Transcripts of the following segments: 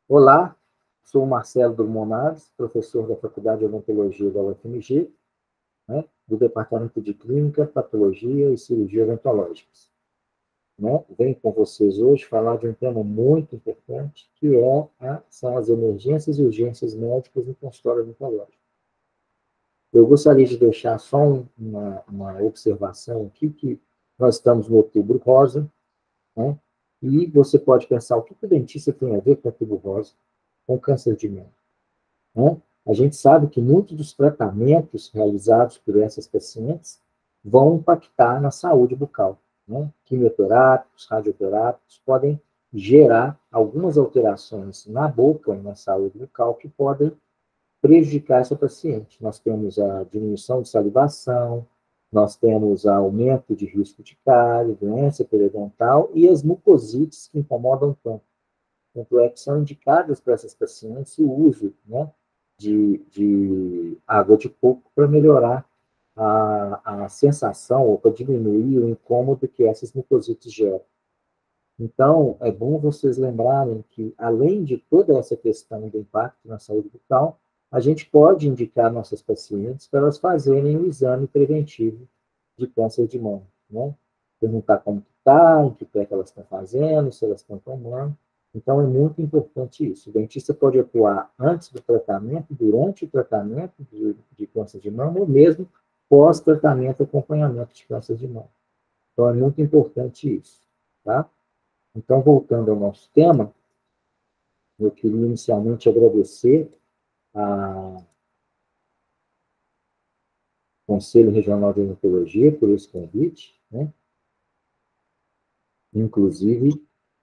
Olá, sou o Marcelo Drummond Naves, professor da Faculdade de Odontologia da UFMG, né, do Departamento de Clínica, Patologia e Cirurgia Odontológicas. Né? Venho com vocês hoje falar de um tema muito importante, que são as emergências e urgências médicas no consultório odontológico. Eu gostaria de deixar só uma observação aqui, que nós estamos no Outubro Rosa, né? E você pode pensar, o que o dentista tem a ver com o Outubro Rosa, com câncer de mama? Né? A gente sabe que muitos dos tratamentos realizados por essas pacientes vão impactar na saúde bucal. Né? Quimioterápicos, radioterápicos podem gerar algumas alterações na boca, na saúde bucal, que podem prejudicar essa paciente. Nós temos a diminuição de salivação, nós temos aumento de risco de cárie, doença periodontal e as mucosites que incomodam tanto. Tanto é que são indicadas para essas pacientes o uso, né, de água de coco para melhorar a sensação ou para diminuir o incômodo que essas mucosites geram. Então, é bom vocês lembrarem que, além de toda essa questão do impacto na saúde bucal, a gente pode indicar nossas pacientes para elas fazerem o exame preventivo de câncer de mama, né? Perguntar como está, em que pé que elas estão fazendo, se elas estão tomando. Então, é muito importante isso. O dentista pode atuar antes do tratamento, durante o tratamento de câncer de mama, ou mesmo pós-tratamento, acompanhamento de câncer de mama. Então, é muito importante isso, tá? Então, voltando ao nosso tema, eu queria inicialmente agradecer ao Conselho Regional de Odontologia por esse convite, né? Inclusive,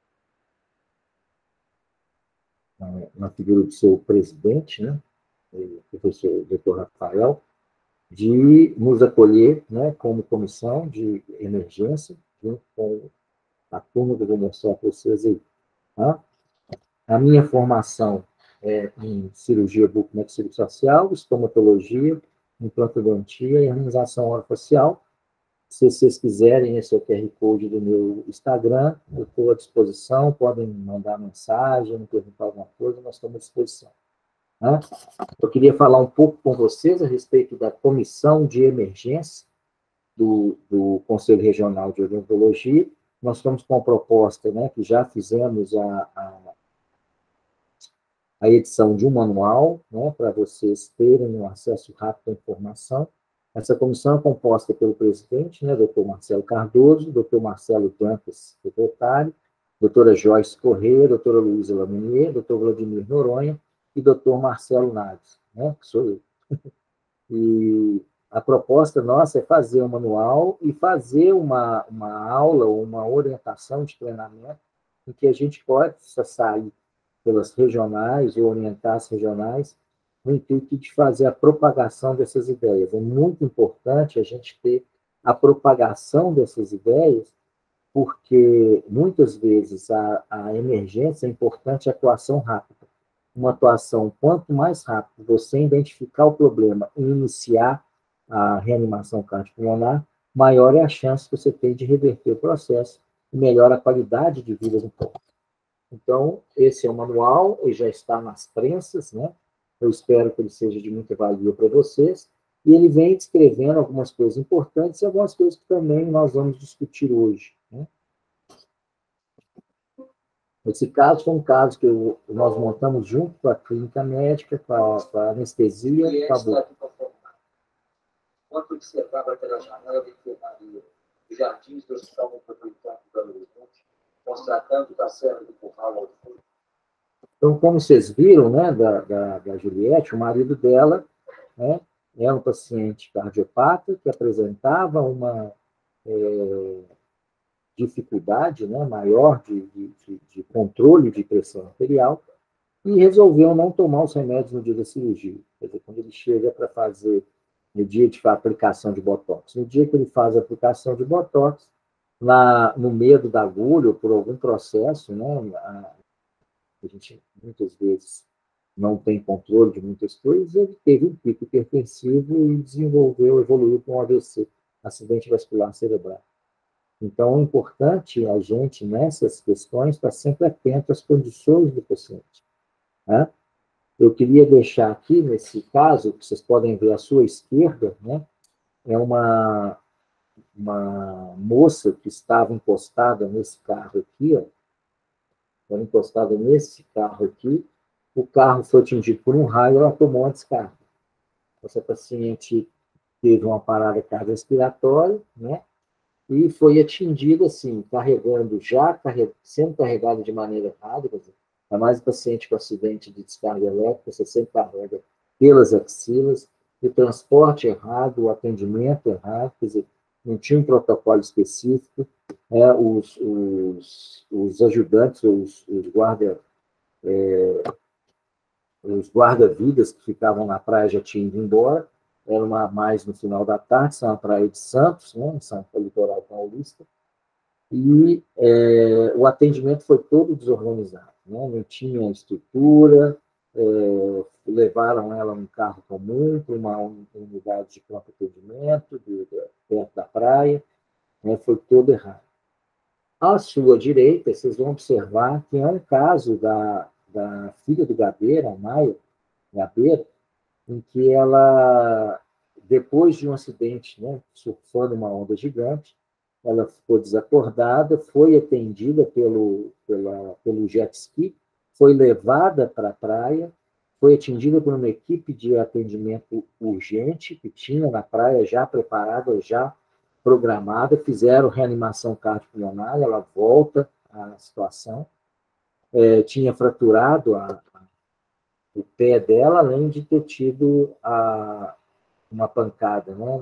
na figura do seu presidente, né? O professor Dr. Rafael, de nos acolher, né, como comissão de emergência, junto com a turma que eu vou mostrar para vocês aí. Tá? A minha formação é em cirurgia bucomaxilofascial, estomatologia, implantodontia e harmonização orofacial. Se vocês quiserem, esse é o QR Code do meu Instagram, eu estou à disposição, podem mandar mensagem, me perguntar alguma coisa, nós estamos à disposição. Né? Eu queria falar um pouco com vocês a respeito da comissão de emergência do Conselho Regional de Odontologia. Nós estamos com a proposta, né, que já fizemos a edição de um manual, né, para vocês terem um acesso rápido à informação. Essa comissão é composta pelo presidente, né, Dr. Marcelo Cardoso, Dr. Marcelo Dantas, secretário, doutora Joyce Corrêa, doutora Luísa Laminier, Dr. Vladimir Noronha e Dr. Marcelo Naves, né, que sou eu. E a proposta nossa é fazer um manual e fazer uma aula ou uma orientação de treinamento em que a gente possa sair pelas regionais ou orientar as regionais no intuito de fazer a propagação dessas ideias. É muito importante a gente ter a propagação dessas ideias, porque muitas vezes a emergência é importante a atuação rápida. Uma atuação, quanto mais rápido você identificar o problema e iniciar a reanimação cardiopulmonar, maior é a chance que você tem de reverter o processo e melhora a qualidade de vida do povo. Então, esse é o manual, ele já está nas prensas, né? Eu espero que ele seja de muita valia para vocês. E ele vem descrevendo algumas coisas importantes e algumas coisas que também nós vamos discutir hoje. Né? Esse caso foi um caso que nós montamos junto com a clínica médica, com a anestesia e com a boca. Quando observava pela janela da enfermaria os jardins do Hospital Metropolitano de Belo Horizonte, constatando da Serra do Curral ao fundo. Então, como vocês viram, né, da Juliette, o marido dela, né, era um paciente cardiopata que apresentava uma dificuldade, né, maior de controle de pressão arterial e resolveu não tomar os remédios no dia da cirurgia. Quer dizer, quando ele chega para fazer no dia de aplicação de botox. No dia que ele faz a aplicação de botox, no medo da agulha ou por algum processo, né, a gente muitas vezes não tem controle de muitas coisas, ele teve um pico hipertensivo e evoluiu para um AVC, acidente vascular cerebral. Então, é importante a gente, nessas questões, estar sempre atento às condições do paciente. né? Eu queria deixar aqui, nesse caso, que vocês podem ver à sua esquerda, né? É uma moça que estava encostada nesse carro aqui, ó, estava encostada nesse carro aqui, o carro foi atingido por um raio, ela tomou uma descarga. Essa paciente teve uma parada cardiorrespiratória, né? E foi atingida, assim, carregando já, sendo carregado de maneira errada, quer dizer, é mais paciente com acidente de descarga elétrica, você sempre carrega pelas axilas, o transporte errado, o atendimento errado, quer dizer, não tinha um protocolo específico, os ajudantes, os guarda-vidas que ficavam na praia já tinham ido embora, era mais no final da tarde, são a praia de Santos, né, em São Litoral Paulista, e o atendimento foi todo desorganizado, né? Não tinha estrutura, levaram ela num carro comum para uma unidade de pronto atendimento perto da praia, né? Foi todo errado. À sua direita, vocês vão observar que é um caso da filha do Gabeira, a Maia Gabeira, em que ela, depois de um acidente, né, surfando uma onda gigante, ela ficou desacordada, foi atendida pelo jet ski, foi levada para a praia, foi atendida por uma equipe de atendimento urgente que tinha na praia já preparada, já programada, fizeram reanimação cardiopulmonar, ela volta à situação, tinha fraturado o pé dela, além de ter tido uma pancada, né?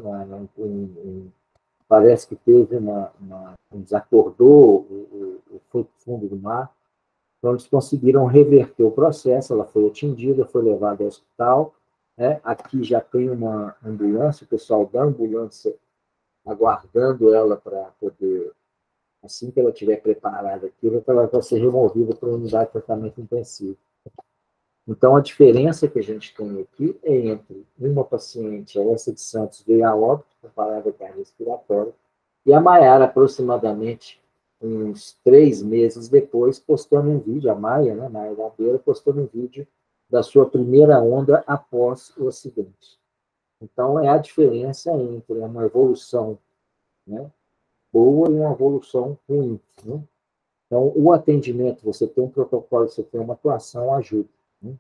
Parece que teve desacordou o fundo do mar. Então, eles conseguiram reverter o processo, ela foi atendida, foi levada ao hospital, né? Aqui já tem uma ambulância, o pessoal da ambulância aguardando ela para poder, assim que ela estiver preparada aqui, ela vai ser removida para uma unidade de tratamento intensivo. Então, a diferença que a gente tem aqui é entre uma paciente, essa de Santos, veio a óbito com parada cardiorrespiratória, e a Maiara, aproximadamente uns 3 meses depois, postando um vídeo, a Maia, né, Maia Gabeira, postando um vídeo da sua primeira onda após o acidente. Então, é a diferença entre uma evolução, né, boa e uma evolução ruim, né? Então, o atendimento, você tem um protocolo, você tem uma atuação, ajuda, né?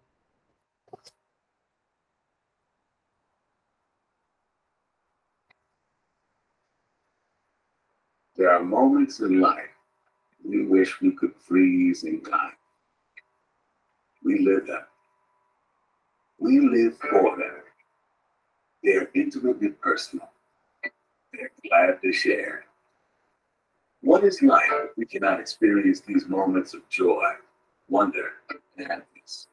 There are moments in life we wish we could freeze in time. We live them. We live for them. They're intimately personal. They're glad to share. What is life if we cannot experience these moments of joy, wonder, and happiness?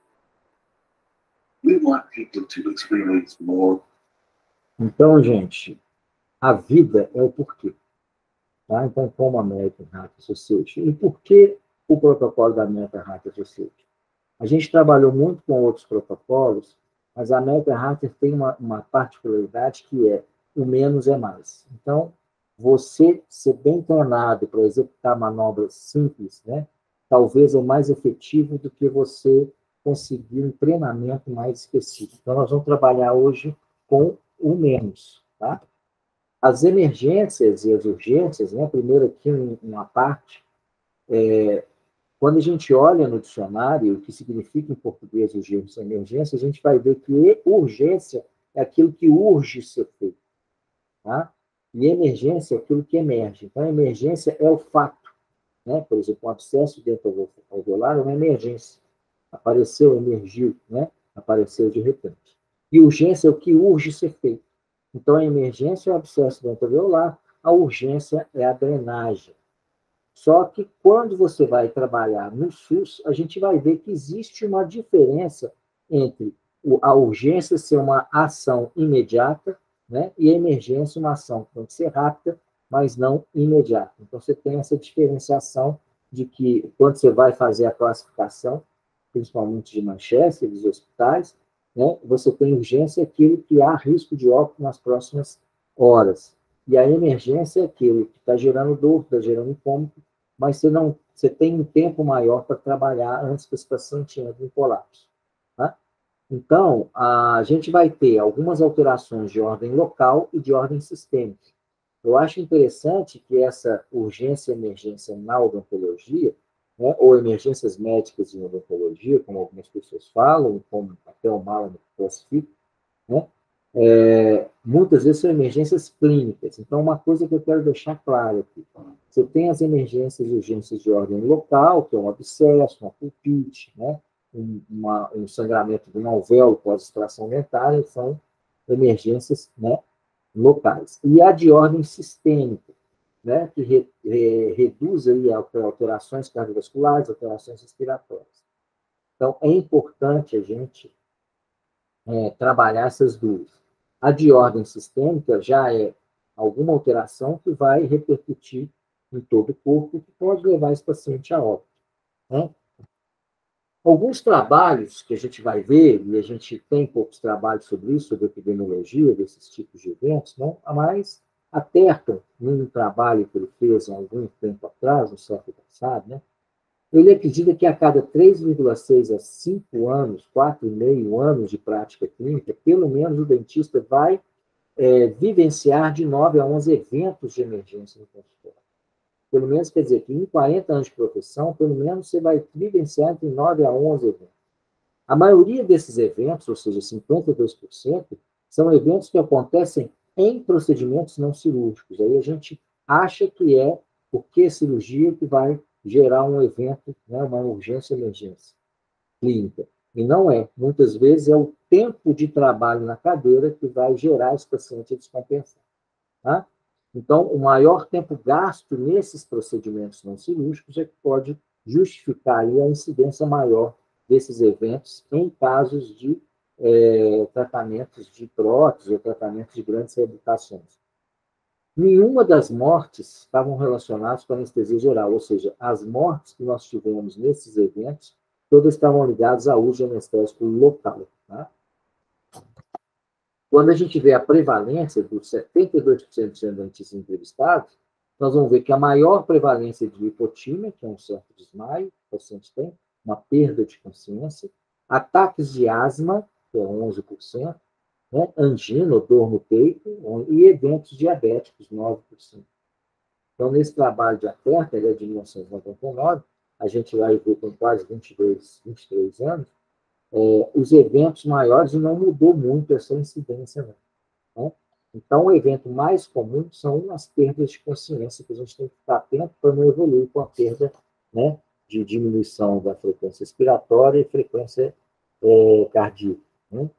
We want people to experience more. Então, gente, a vida é o porquê. Tá? Então, como a American Heart Association. E por que o protocolo da American Heart Association? A gente trabalhou muito com outros protocolos, mas a American Heart tem uma particularidade que é o menos é mais. Então, você ser bem treinado para executar manobras simples, né, talvez é mais efetivo do que você conseguir um treinamento mais específico. Então, nós vamos trabalhar hoje com o menos, tá? As emergências e as urgências, né? Primeiro aqui uma parte, quando a gente olha no dicionário o que significa em português urgência e emergência, a gente vai ver que urgência é aquilo que urge ser feito, tá? E emergência é aquilo que emerge. Então, a emergência é o fato, né? Por exemplo, um abscesso dentro alveolar é uma emergência. Apareceu, emergiu, né? Apareceu de repente. E urgência é o que urge ser feito. Então, a emergência é o abscesso dentro alveolar, a urgência é a drenagem. Só que quando você vai trabalhar no SUS, a gente vai ver que existe uma diferença entre a urgência ser uma ação imediata, né, e a emergência uma ação que tem que ser rápida, mas não imediata. Então, você tem essa diferenciação de que, quando você vai fazer a classificação, principalmente de Manchester, dos hospitais, né, você tem urgência aquilo que há risco de óbito nas próximas horas. E a emergência é aquilo que está gerando dor, está gerando incômodo, mas você tem um tempo maior para trabalhar antes que esse paciente entre em colapso. Então, a gente vai ter algumas alterações de ordem local e de ordem sistêmica. Eu acho interessante que essa urgência e emergência na odontologia, né, ou emergências médicas em odontologia, como algumas pessoas falam, como até o Malan classifica, né, muitas vezes são emergências clínicas. Então, uma coisa que eu quero deixar claro aqui, você tem as emergências e urgências de ordem local, que é um abscesso, uma pulpite, né, um sangramento de um alvéolo pós-extração dentária, são emergências, né, locais. E a de ordem sistêmica, né, que reduz aí alterações cardiovasculares, alterações respiratórias. Então, é importante a gente trabalhar essas duas. A de ordem sistêmica já é alguma alteração que vai repercutir em todo o corpo, que pode levar esse paciente a óbito. Né? Alguns trabalhos que a gente vai ver, e a gente tem poucos trabalhos sobre isso, sobre epidemiologia desses tipos de eventos, né? Mas a Terton, num trabalho que ele fez há algum tempo atrás, no século passado, né? Ele acredita que a cada 3,6 a 5 anos, 4,5 anos de prática clínica, pelo menos o dentista vai vivenciar de 9 a 11 eventos de emergência no consultório. Pelo menos quer dizer que em 40 anos de profissão, pelo menos você vai vivenciar entre 9 a 11 eventos. A maioria desses eventos, ou seja, 52%, são eventos que acontecem em procedimentos não cirúrgicos. Aí a gente acha que é porque é cirurgia que vai gerar um evento, né, uma urgência ou emergência clínica. E não é. Muitas vezes é o tempo de trabalho na cadeira que vai gerar esse paciente descompensar. Tá? Então, o maior tempo gasto nesses procedimentos não cirúrgicos é que pode justificar aí a incidência maior desses eventos em casos de tratamentos de prótese ou tratamentos de grandes reabilitações. Nenhuma das mortes estavam relacionadas com a anestesia geral, ou seja, as mortes que nós tivemos nesses eventos, todas estavam ligadas ao uso de anestésico local. Tá? Quando a gente vê a prevalência dos 72% de dentistas entrevistados, nós vamos ver que a maior prevalência de hipotímia, que é um certo desmaio, o paciente tem, uma perda de consciência, ataques de asma, que é 11%, né? Angina, dor no peito, e eventos diabéticos, 9%. Então, nesse trabalho de aperta, ele é de 1999, a gente vai ver com quase 23 anos, os eventos maiores e não mudou muito essa incidência, não. Né? Então, o evento mais comum são as perdas de consciência, que a gente tem que ficar atento para não evoluir com a perda, né, de diminuição da frequência respiratória e frequência cardíaca. Né?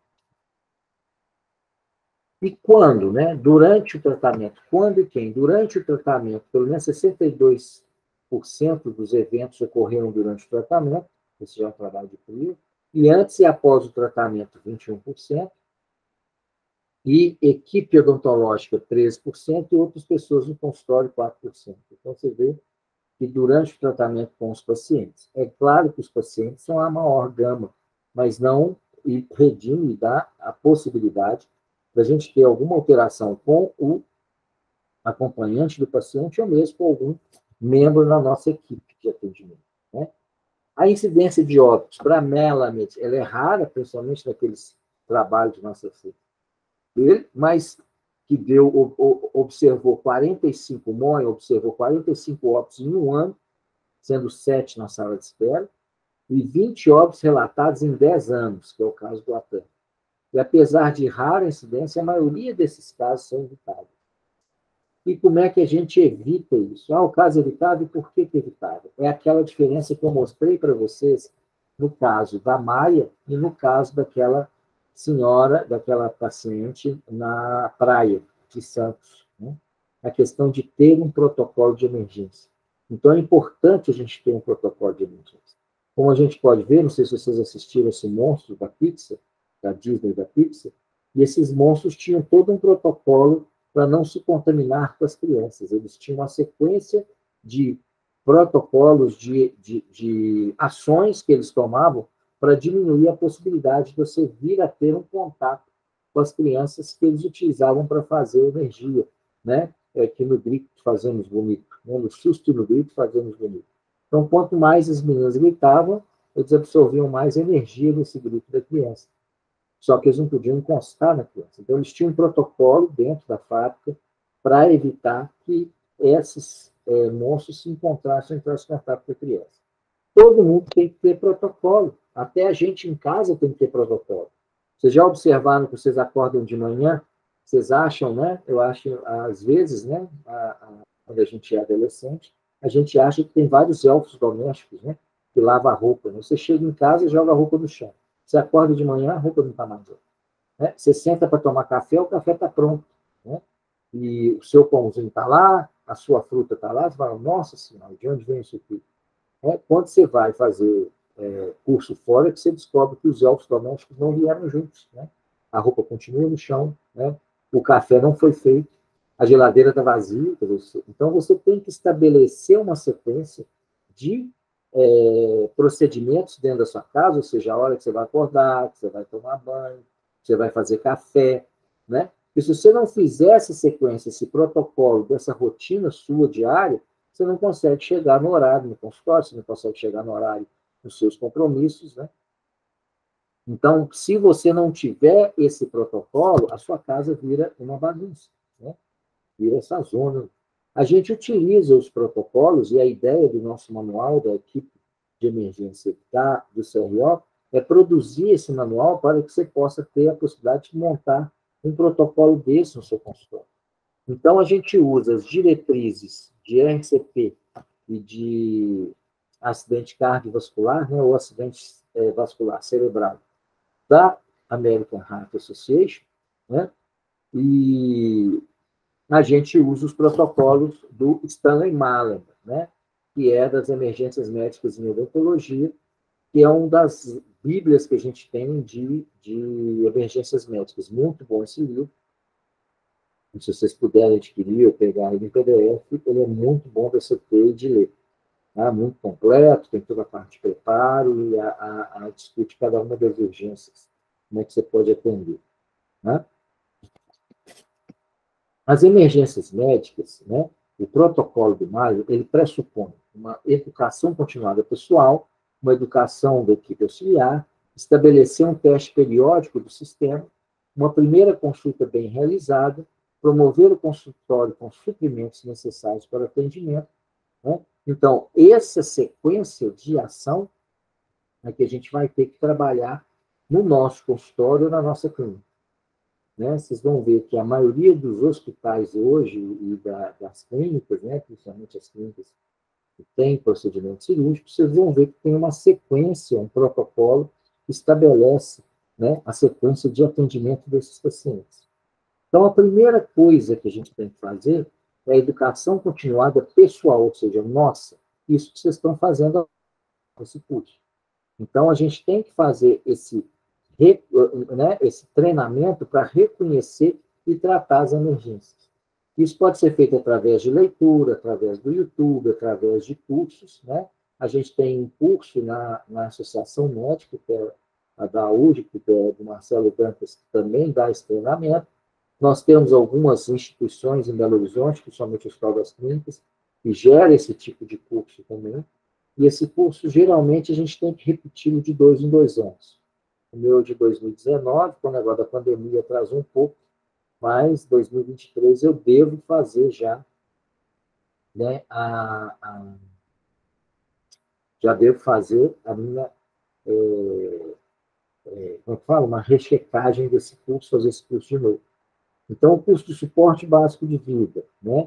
E quando, né? Durante o tratamento. Quando e quem? Durante o tratamento, pelo menos 62% dos eventos ocorreram durante o tratamento, esse já é um trabalho de CLIO, e antes e após o tratamento, 21%, e equipe odontológica, 13%, e outras pessoas no consultório, 4%. Então, você vê que durante o tratamento com os pacientes, é claro que os pacientes são a maior gama, mas não redime dá a possibilidade da gente ter alguma alteração com o acompanhante do paciente ou mesmo com algum membro da nossa equipe de atendimento. Né? A incidência de óbitos para Melamed, ela é rara, principalmente naqueles trabalhos de nossa equipe, mas que observou 45, Moen observou 45 óbitos em um ano, sendo 7 na sala de espera, e 20 óbitos relatados em 10 anos, que é o caso do Latam. E apesar de rara incidência, a maioria desses casos são evitáveis. E como é que a gente evita isso? O caso evitável, por que evitável? É aquela diferença que eu mostrei para vocês no caso da Maia e no caso daquela senhora, daquela paciente na praia de Santos. Né? A questão de ter um protocolo de emergência. Então, é importante a gente ter um protocolo de emergência. Como a gente pode ver, não sei se vocês assistiram esse monstro da Pixar, da Disney da Pixar, e esses monstros tinham todo um protocolo para não se contaminar com as crianças. Eles tinham uma sequência de protocolos, de ações que eles tomavam para diminuir a possibilidade de você vir a ter um contato com as crianças que eles utilizavam para fazer energia, né? Que no grito fazemos bonito, né? No susto e no grito fazemos bonito. Então, quanto mais as meninas gritavam, eles absorviam mais energia desse grito da criança. só que eles não podiam encostar na criança. Então, eles tinham um protocolo dentro da fábrica para evitar que esses monstros se encontrassem e entrassem em contato com a criança. Todo mundo tem que ter protocolo. Até a gente em casa tem que ter protocolo. Vocês já observaram que vocês acordam de manhã, vocês acham, né? Eu acho, às vezes, né? Quando a gente é adolescente, a gente acha que tem vários elfos domésticos, né? Que lavam a roupa. Né? Você chega em casa e joga a roupa no chão. Você acorda de manhã, a roupa não está mais lá. Né? Você senta para tomar café, o café está pronto. Né? E o seu pãozinho está lá, a sua fruta está lá, você fala, nossa senhora, de onde vem isso aqui? Quando você vai fazer curso fora, que você descobre que os elfos domésticos não vieram juntos. Né? A roupa continua no chão, né? O café não foi feito, a geladeira está vazia. Então, você tem que estabelecer uma sequência de procedimentos dentro da sua casa, ou seja, a hora que você vai acordar, que você vai tomar banho, que você vai fazer café, né? E se você não fizer essa sequência, esse protocolo dessa rotina sua diária, você não consegue chegar no horário no consultório, você não consegue chegar no horário nos seus compromissos, né? Então, se você não tiver esse protocolo, a sua casa vira uma bagunça, né? Vira essa zona. A gente utiliza os protocolos e a ideia do nosso manual da equipe de emergência do CRO é produzir esse manual para que você possa ter a possibilidade de montar um protocolo desse no seu consultório. Então, a gente usa as diretrizes de RCP e de acidente cardiovascular, né, ou acidente vascular cerebral, da American Heart Association, né, e a gente usa os protocolos do Stanley Malen, né, que é das emergências médicas em neurologia, que é uma das bíblias que a gente tem de emergências médicas. Muito bom esse livro. E se vocês puderem adquirir ou pegar ele em PDF, ele é muito bom para você ter e de ler. Tá? Muito completo, tem toda a parte de preparo e a discute cada uma das urgências, como é que você pode atender. Né? As emergências médicas, né, o protocolo do Mário, ele pressupõe uma educação continuada pessoal, uma educação da equipe auxiliar, estabelecer um teste periódico do sistema, uma primeira consulta bem realizada, promover o consultório com suprimentos necessários para o atendimento. Né? Então, essa sequência de ação é que a gente vai ter que trabalhar no nosso consultório ou na nossa clínica. Né? Vocês vão ver que a maioria dos hospitais hoje e das clínicas, né, principalmente as clínicas que têm procedimento cirúrgico, vocês vão ver que tem uma sequência, um protocolo que estabelece, né, a sequência de atendimento desses pacientes. Então, a primeira coisa que a gente tem que fazer é a educação continuada pessoal, ou seja, nossa, isso que vocês estão fazendo nesse curso. Então, a gente tem que fazer esse treinamento para reconhecer e tratar as emergências. Isso pode ser feito através de leitura, através do YouTube, através de cursos. Né? A gente tem um curso na Associação Médica, que é a da UGE, que é do Marcelo Dantas, que também dá esse treinamento. Nós temos algumas instituições em Belo Horizonte, principalmente o Hospital das Clínicas, que gera esse tipo de curso também. E esse curso, geralmente, a gente tem que repeti-lo de 2 em 2 anos. O meu de 2019, com o negócio da pandemia atrasou um pouco, mas 2023 eu devo fazer já, né, já devo fazer a minha, como eu falo, uma rechecagem desse curso, fazer esse curso de novo. Então, o curso de suporte básico de vida, né,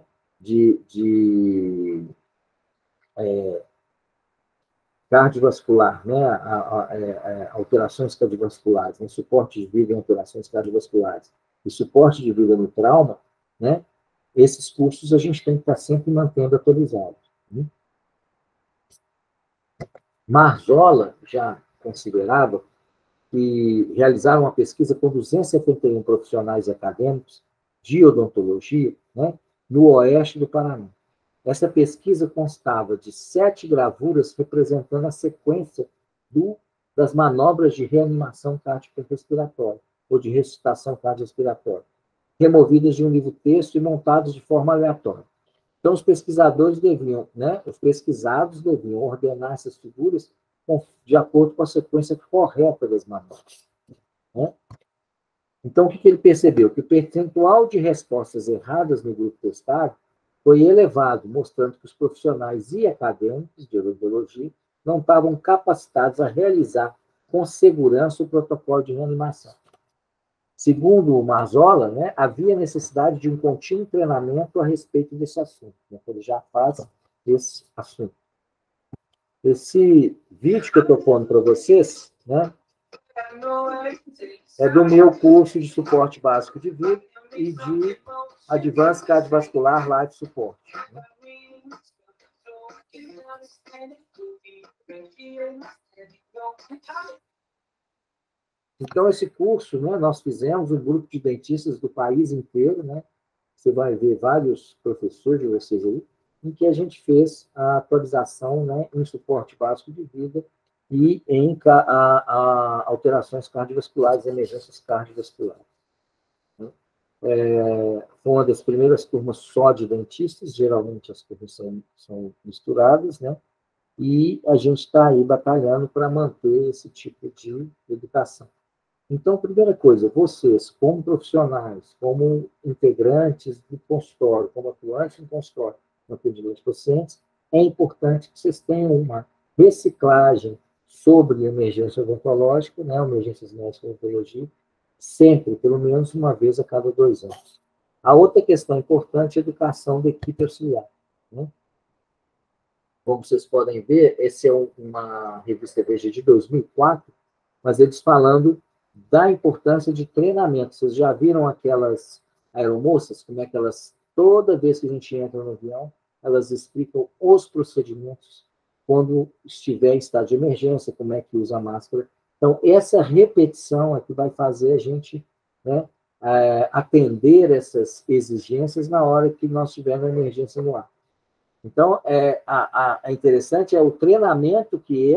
cardiovascular, né, alterações cardiovasculares, né, suporte de vida em alterações cardiovasculares e suporte de vida no trauma, né, esses cursos a gente tem que estar sempre mantendo atualizados. Né? Marzola já considerava que realizaram uma pesquisa com 271 profissionais acadêmicos de odontologia, né, no oeste do Paraná. Essa pesquisa constava de 7 gravuras representando a sequência das manobras de reanimação cardiorrespiratória, ou de ressuscitação cardiorrespiratória, removidas de um livro texto e montadas de forma aleatória. Então, os pesquisados deviam ordenar essas figuras de acordo com a sequência correta das manobras. Né? Então, o que ele percebeu? Que o percentual de respostas erradas no grupo testado foi elevado, mostrando que os profissionais e acadêmicos de odontologia não estavam capacitados a realizar com segurança o protocolo de reanimação. Segundo o Marzola, né, havia necessidade de um contínuo treinamento a respeito desse assunto. Né, ele já faz esse assunto. Esse vídeo que eu estou pondo para vocês, né, é do meu curso de suporte básico de vida e de Advanced Cardiovascular Life Support. Né? Então, esse curso, né, nós fizemos um grupo de dentistas do país inteiro, né? Você vai ver vários professores de vocês aí, em que a gente fez a atualização, né, em suporte básico de vida e em alterações cardiovasculares, emergências cardiovasculares. Né? Foi uma das primeiras turmas só de dentistas, geralmente as turmas são misturadas, né? E a gente está aí batalhando para manter esse tipo de educação. Então, primeira coisa, vocês, como profissionais, como integrantes do consultório, como atuantes no consultório, no atendimento de pacientes, é importante que vocês tenham uma reciclagem sobre emergência odontológica, né, emergências médicas e odontologia, sempre, pelo menos uma vez a cada 2 anos. A outra questão importante é a educação da equipe auxiliar. Né? Como vocês podem ver, essa é uma revista Veja de 2004, mas eles falando da importância de treinamento. Vocês já viram aquelas aeromoças, como é que elas, toda vez que a gente entra no avião, elas explicam os procedimentos quando estiver em estado de emergência, como é que usa a máscara. Então, essa repetição é que vai fazer a gente, né, atender essas exigências na hora que nós tivermos uma emergência no ar. Então, é interessante o treinamento que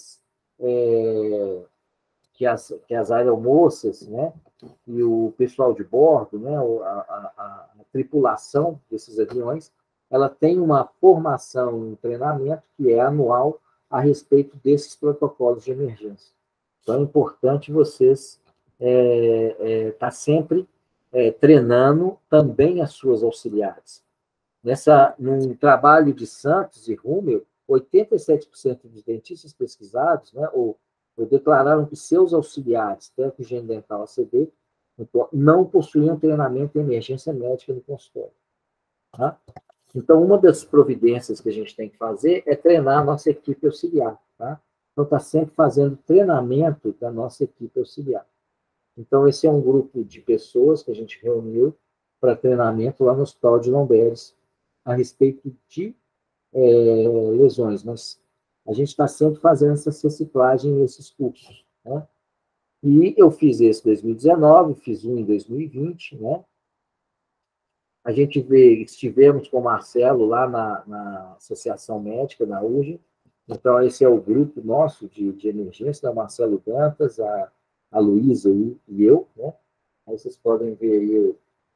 as aeromoças, né, e o pessoal de bordo, né, a tripulação desses aviões, ela tem uma formação, um treinamento que é anual a respeito desses protocolos de emergência. Então, é importante vocês estar sempre treinando também as suas auxiliares. Num trabalho de Santos e Rummel, 87% dos dentistas pesquisados, né, ou declararam que seus auxiliares, tanto higiene dental ACD, não possuíam treinamento em emergência médica no consultório. Tá? Então, uma das providências que a gente tem que fazer é treinar a nossa equipe auxiliar. Tá? Então, está sempre fazendo treinamento da nossa equipe auxiliar. Então, esse é um grupo de pessoas que a gente reuniu para treinamento lá no Hospital de Lomberes a respeito de lesões, mas a gente está sempre fazendo essa reciclagem nesses cursos. Né? E eu fiz esse em 2019, fiz um em 2020, né? A gente estivemos com o Marcelo lá na Associação Médica, na UGE, então esse é o grupo nosso de emergência, da Marcelo Dantas, a Luísa e eu, né? Aí vocês podem ver aí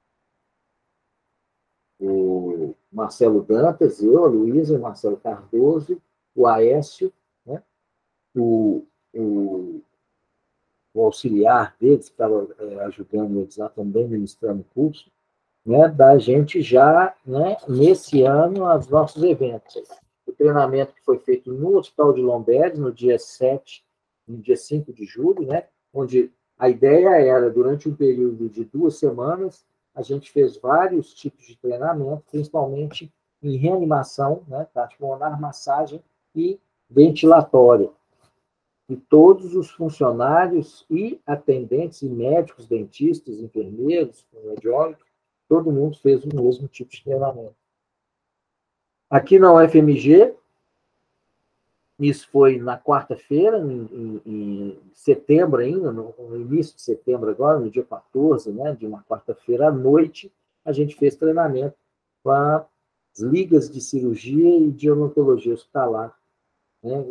o Marcelo Dantas, eu, a Luísa, o Marcelo Cardoso, o Aécio, né? o auxiliar deles, que estava ajudando eles lá também, ministrando o curso, né, da gente já, né, nesse ano, os nossos eventos. O treinamento que foi feito no Hospital de Lomberes, no dia 5 de julho, né, onde a ideia era, durante um período de 2 semanas, a gente fez vários tipos de treinamento, principalmente em reanimação, né, tática pulmonar, massagem e ventilatória. E todos os funcionários e atendentes, e médicos, dentistas, enfermeiros, radiólogos, todo mundo fez o mesmo tipo de treinamento. Aqui na UFMG, isso foi na quarta-feira, em setembro ainda, no início de setembro agora, no dia 14, né, de uma quarta-feira à noite, a gente fez treinamento com as ligas de cirurgia e de odontologia hospitalar, né,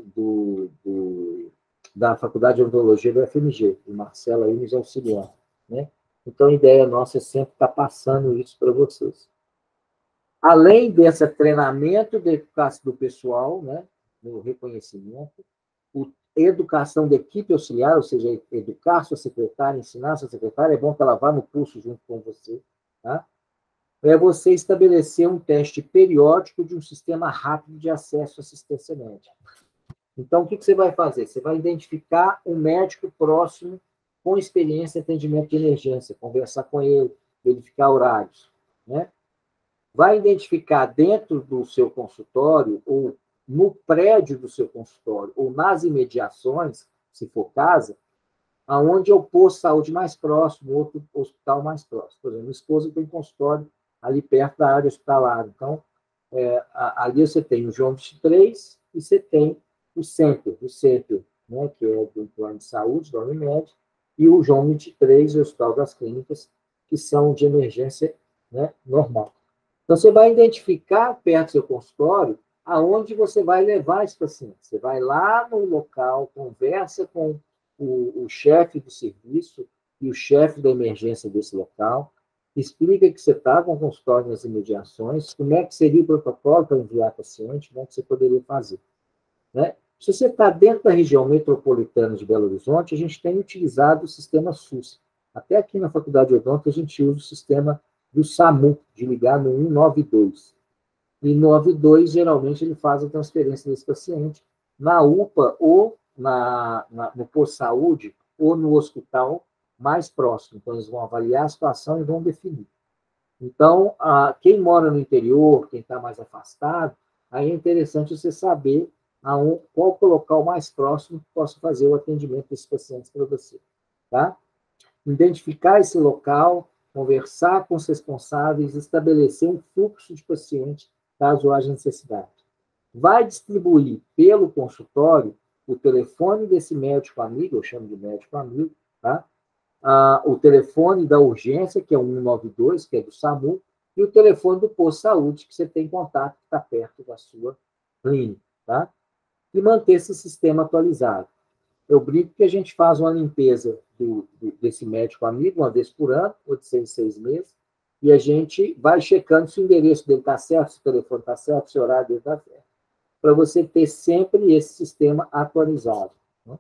da Faculdade de Odontologia do UFMG, o Marcelo aí nos auxiliando, né? Então, a ideia nossa é sempre estar passando isso para vocês. Além desse treinamento de educação do pessoal, né, no reconhecimento, educação da equipe auxiliar, ou seja, educar sua secretária, ensinar sua secretária, é bom que ela vá no curso junto com você, tá? É você estabelecer um teste periódico de um sistema rápido de acesso à assistência médica. Então, o que você vai fazer? Você vai identificar um médico próximo com experiência em atendimento de emergência, conversar com ele, verificar horários, né? Vai identificar dentro do seu consultório, ou no prédio do seu consultório, ou nas imediações, se for casa, aonde é o posto de saúde mais próximo, outro hospital mais próximo. Por exemplo, minha esposa tem consultório ali perto da área hospitalar. Então, ali você tem o João 23 e você tem o Center, né, que é do plano de saúde, da Unimed, e o João 23, o Hospital das Clínicas, que são de emergência, né, normal. Então, você vai identificar perto do seu consultório aonde você vai levar esse paciente. Você vai lá no local, conversa com o chefe do serviço e o chefe da emergência desse local, explica que você está com o consultório nas imediações, como é que seria o protocolo para enviar paciente, como é que você poderia fazer, né? Se você está dentro da região metropolitana de Belo Horizonte, a gente tem utilizado o sistema SUS. Até aqui na Faculdade de Odonto, a gente usa o sistema do SAMU, de ligar no 192. E no 92, geralmente, ele faz a transferência desse paciente na UPA ou no posto de saúde ou no hospital mais próximo. Então, eles vão avaliar a situação e vão definir. Então, quem mora no interior, quem está mais afastado, aí é interessante você saber qual é o local mais próximo que possa fazer o atendimento desses pacientes para você. Tá? Identificar esse local, conversar com os responsáveis, estabelecer um fluxo de paciente, caso haja necessidade. Vai distribuir pelo consultório o telefone desse médico amigo, eu chamo de médico amigo, tá? O telefone da urgência, que é o 192, que é do SAMU, e o telefone do posto de saúde, que você tem contato, que está perto da sua clínica, tá? E manter esse sistema atualizado. Eu brinco que a gente faz uma limpeza desse médico amigo, uma vez por ano, ou de 6 em 6 meses, e a gente vai checando se o endereço dele está certo, se o telefone está certo, se o horário dele está certo, para você ter sempre esse sistema atualizado, né?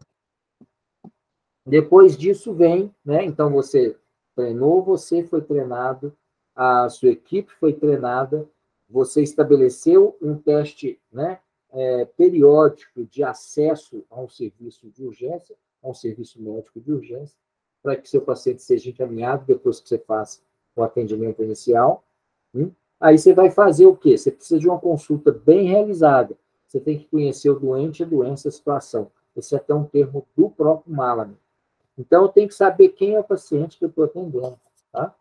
Depois disso vem, né? Então você treinou, você foi treinado, a sua equipe foi treinada, você estabeleceu um teste, né, periódico de acesso a um serviço de urgência, a um serviço médico de urgência, para que seu paciente seja encaminhado depois que você faça o atendimento inicial. Aí você vai fazer o quê? Você precisa de uma consulta bem realizada. Você tem que conhecer o doente, a doença, a situação. Esse é até um termo do próprio Mallaman. Então, eu tenho que saber quem é o paciente que eu estou atendendo. Tá?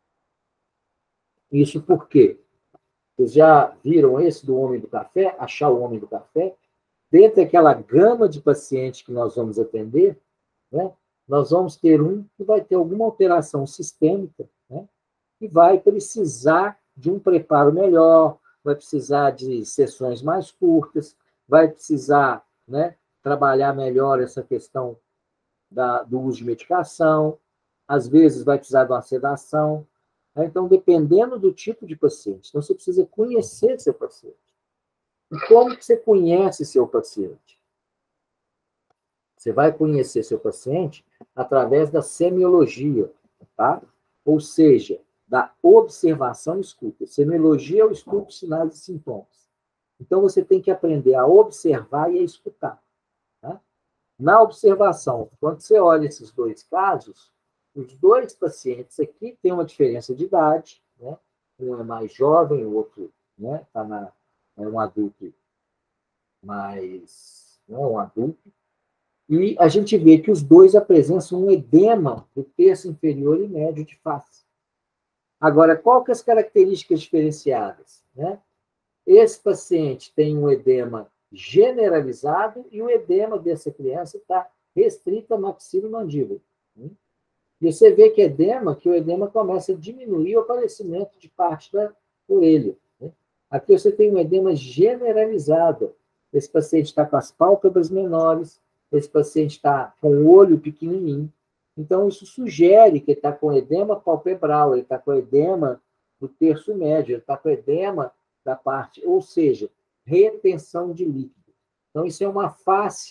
Isso por quê? Vocês já viram esse do homem do café? Achar o homem do café? Dentro daquela gama de pacientes que nós vamos atender, né, nós vamos ter um que vai ter alguma alteração sistêmica, né, e vai precisar de um preparo melhor, vai precisar de sessões mais curtas, vai precisar, né, trabalhar melhor essa questão do uso de medicação, às vezes vai precisar de uma sedação. Então, dependendo do tipo de paciente, então você precisa conhecer seu paciente. E como que você conhece seu paciente? Você vai conhecer seu paciente através da semiologia, tá? Ou seja, da observação e escuta. Semiologia é o estudo de sinais e sintomas. Então, você tem que aprender a observar e a escutar. Tá? Na observação, quando você olha esses dois casos, os dois pacientes aqui têm uma diferença de idade, né? Um é mais jovem, o outro, né, é um adulto mais, né, um adulto, e a gente vê que os dois apresentam um edema do terço inferior e médio de face. Agora, qual que é as características diferenciadas, né? Esse paciente tem um edema generalizado e o edema dessa criança está restrito à maxilomandíbula. E você vê que o edema começa a diminuir o aparecimento de parte da orelha. Né? Aqui você tem um edema generalizado. Esse paciente está com as pálpebras menores, esse paciente está com o olho pequenininho. Então, isso sugere que ele está com edema palpebral, ele está com edema do terço médio, ele está com edema da parte, ou seja, retenção de líquido. Então, isso é uma face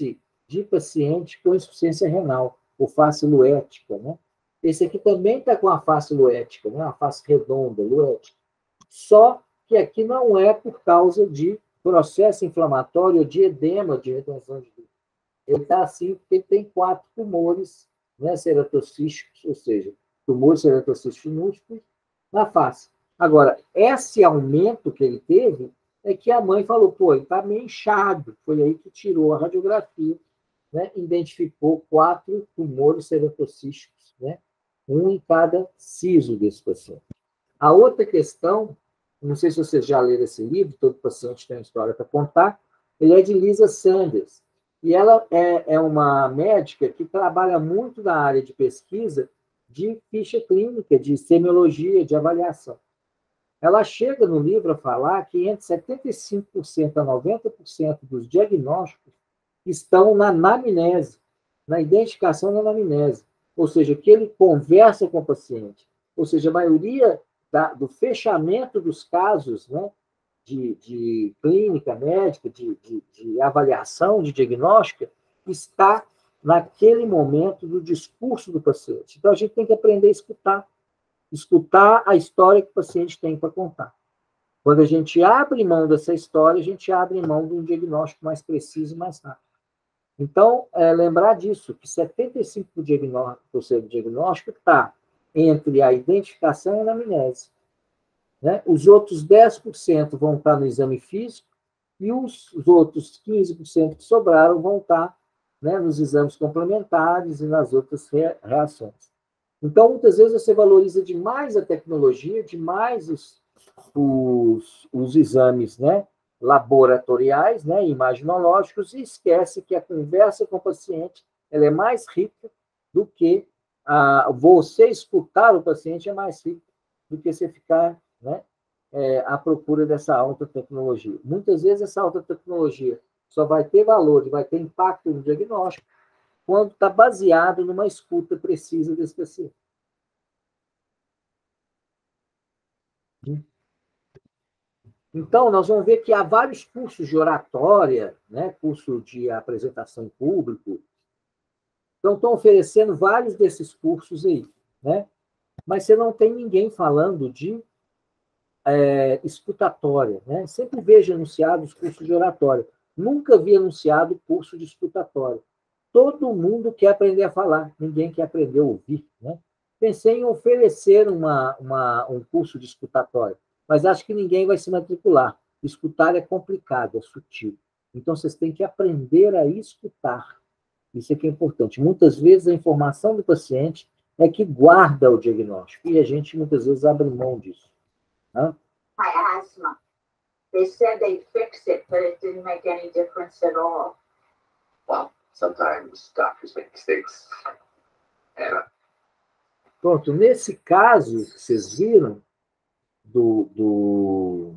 de paciente com insuficiência renal, ou face luética, né? Esse aqui também está com a face luética, né? A face redonda, luética. Só que aqui não é por causa de processo inflamatório ou de edema de retenção de líquido. Ele está assim porque ele tem 4 tumores, né, ceratocísticos, ou seja, tumores ceratocísticos múltiplos na face. Agora, esse aumento que ele teve é que a mãe falou, pô, ele está meio inchado. Foi aí que tirou a radiografia, né, identificou 4 tumores ceratocísticos, né, um em cada siso desse paciente. A outra questão, não sei se vocês já leram esse livro, todo paciente tem uma história para contar, ele é de Lisa Sanders, e ela é uma médica que trabalha muito na área de pesquisa de ficha clínica, de semiologia, de avaliação. Ela chega no livro a falar que entre 75% a 90% dos diagnósticos estão na anamnese, na identificação da anamnese, ou seja, que ele conversa com o paciente, ou seja, a maioria do fechamento dos casos, né, de clínica médica, de avaliação, de diagnóstica, está naquele momento do discurso do paciente. Então, a gente tem que aprender a escutar a história que o paciente tem para contar. Quando a gente abre mão dessa história, a gente abre mão de um diagnóstico mais preciso e mais rápido. Então, lembrar disso, que 75% do diagnóstico está entre a identificação e a anamnese. Né? Os outros 10% vão estar no exame físico e os outros 15% que sobraram vão estar, né, nos exames complementares e nas outras reações. Então, muitas vezes, você valoriza demais a tecnologia, demais os exames, né, laboratoriais, né, imaginológicos, e esquece que a conversa com o paciente ela é mais rica do que você escutar o paciente é mais rico do que você ficar, né, à procura dessa alta tecnologia. Muitas vezes essa alta tecnologia só vai ter valor e vai ter impacto no diagnóstico quando está baseado numa escuta precisa desse paciente. Então, nós vamos ver que há vários cursos de oratória, né, curso de apresentação em público. Então, estão oferecendo vários desses cursos aí, né? Mas você não tem ninguém falando de escutatória, né? Sempre vejo anunciados cursos de oratória. Nunca vi anunciado curso de escutatória. Todo mundo quer aprender a falar, ninguém quer aprender a ouvir, né? Pensei em oferecer um curso de escutatória, mas acho que ninguém vai se matricular. Escutar é complicado, é sutil. Então, vocês têm que aprender a escutar. Isso é que é importante. Muitas vezes, a informação do paciente é que guarda o diagnóstico, e a gente, muitas vezes, abre mão disso. Né? My asthma. They said they'd fix it, but it didn't make any difference at all. Well, sometimes doctors make mistakes. Pronto, nesse caso que vocês viram do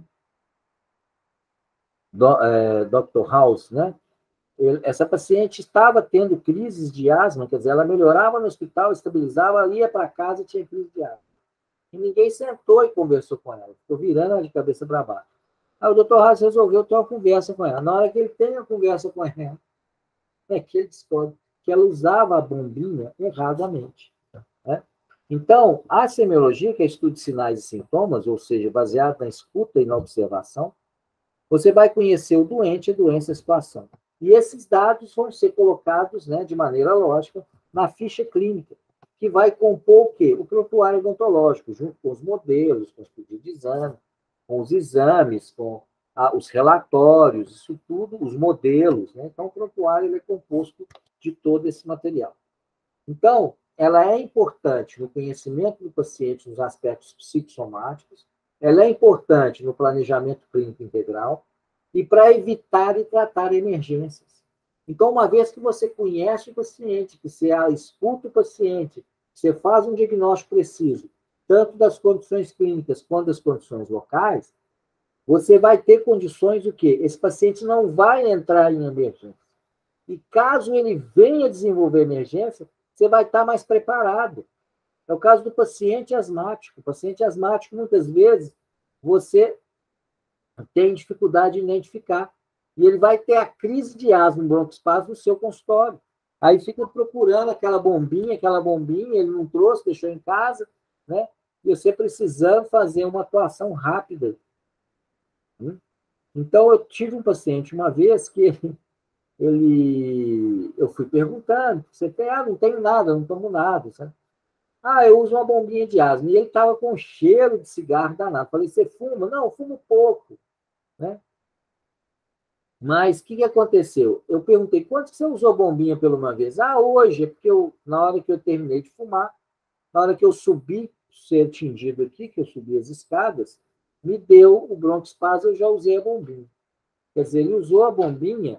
Dr. House, né? Essa paciente estava tendo crises de asma, quer dizer, ela melhorava no hospital, estabilizava, ia para casa e tinha crise de asma. E ninguém sentou e conversou com ela, ficou virando ela de cabeça para baixo. Aí o Dr. House resolveu ter uma conversa com ela. Na hora que ele tem a conversa com ela, é que ele descobre que ela usava a bombinha erradamente. Né? Então, a semiologia, que é estudo de sinais e sintomas, ou seja, baseado na escuta e na observação, você vai conhecer o doente, a doença e a situação. E esses dados vão ser colocados, né, de maneira lógica na ficha clínica, que vai compor o quê? O prontuário odontológico, junto com os modelos, com os pedidos de exame, com os exames, com os relatórios, isso tudo, os modelos. Né? Então, o prontuário ele é composto de todo esse material. Então, ela é importante no conhecimento do paciente nos aspectos psicossomáticos, ela é importante no planejamento clínico integral e para evitar e tratar emergências. Então, uma vez que você conhece o paciente, que você escuta o paciente, você faz um diagnóstico preciso, tanto das condições clínicas quanto das condições locais, você vai ter condições do quê? Esse paciente não vai entrar em emergência. E caso ele venha desenvolver emergência, você vai estar mais preparado. É o caso do paciente asmático. O paciente asmático, muitas vezes, você tem dificuldade em identificar. E ele vai ter a crise de asma, broncoespasmo no seu consultório. Aí fica procurando aquela bombinha, ele não trouxe, deixou em casa, né? E você precisando fazer uma atuação rápida. Então, eu tive um paciente uma vez que eu fui perguntando, você tem? Ah, não tenho nada, não tomo nada, sabe? Ah, eu uso uma bombinha de asma. E ele estava com cheiro de cigarro danado. Falei, você fuma? Não, eu fumo pouco, né? Mas o que aconteceu? Eu perguntei, quanto você usou bombinha pela uma vez? Ah, hoje, é porque na hora que eu terminei de fumar, na hora que eu subi, ser atingido aqui, que eu subi as escadas, me deu o broncoespasmo, eu já usei a bombinha. Quer dizer, ele usou a bombinha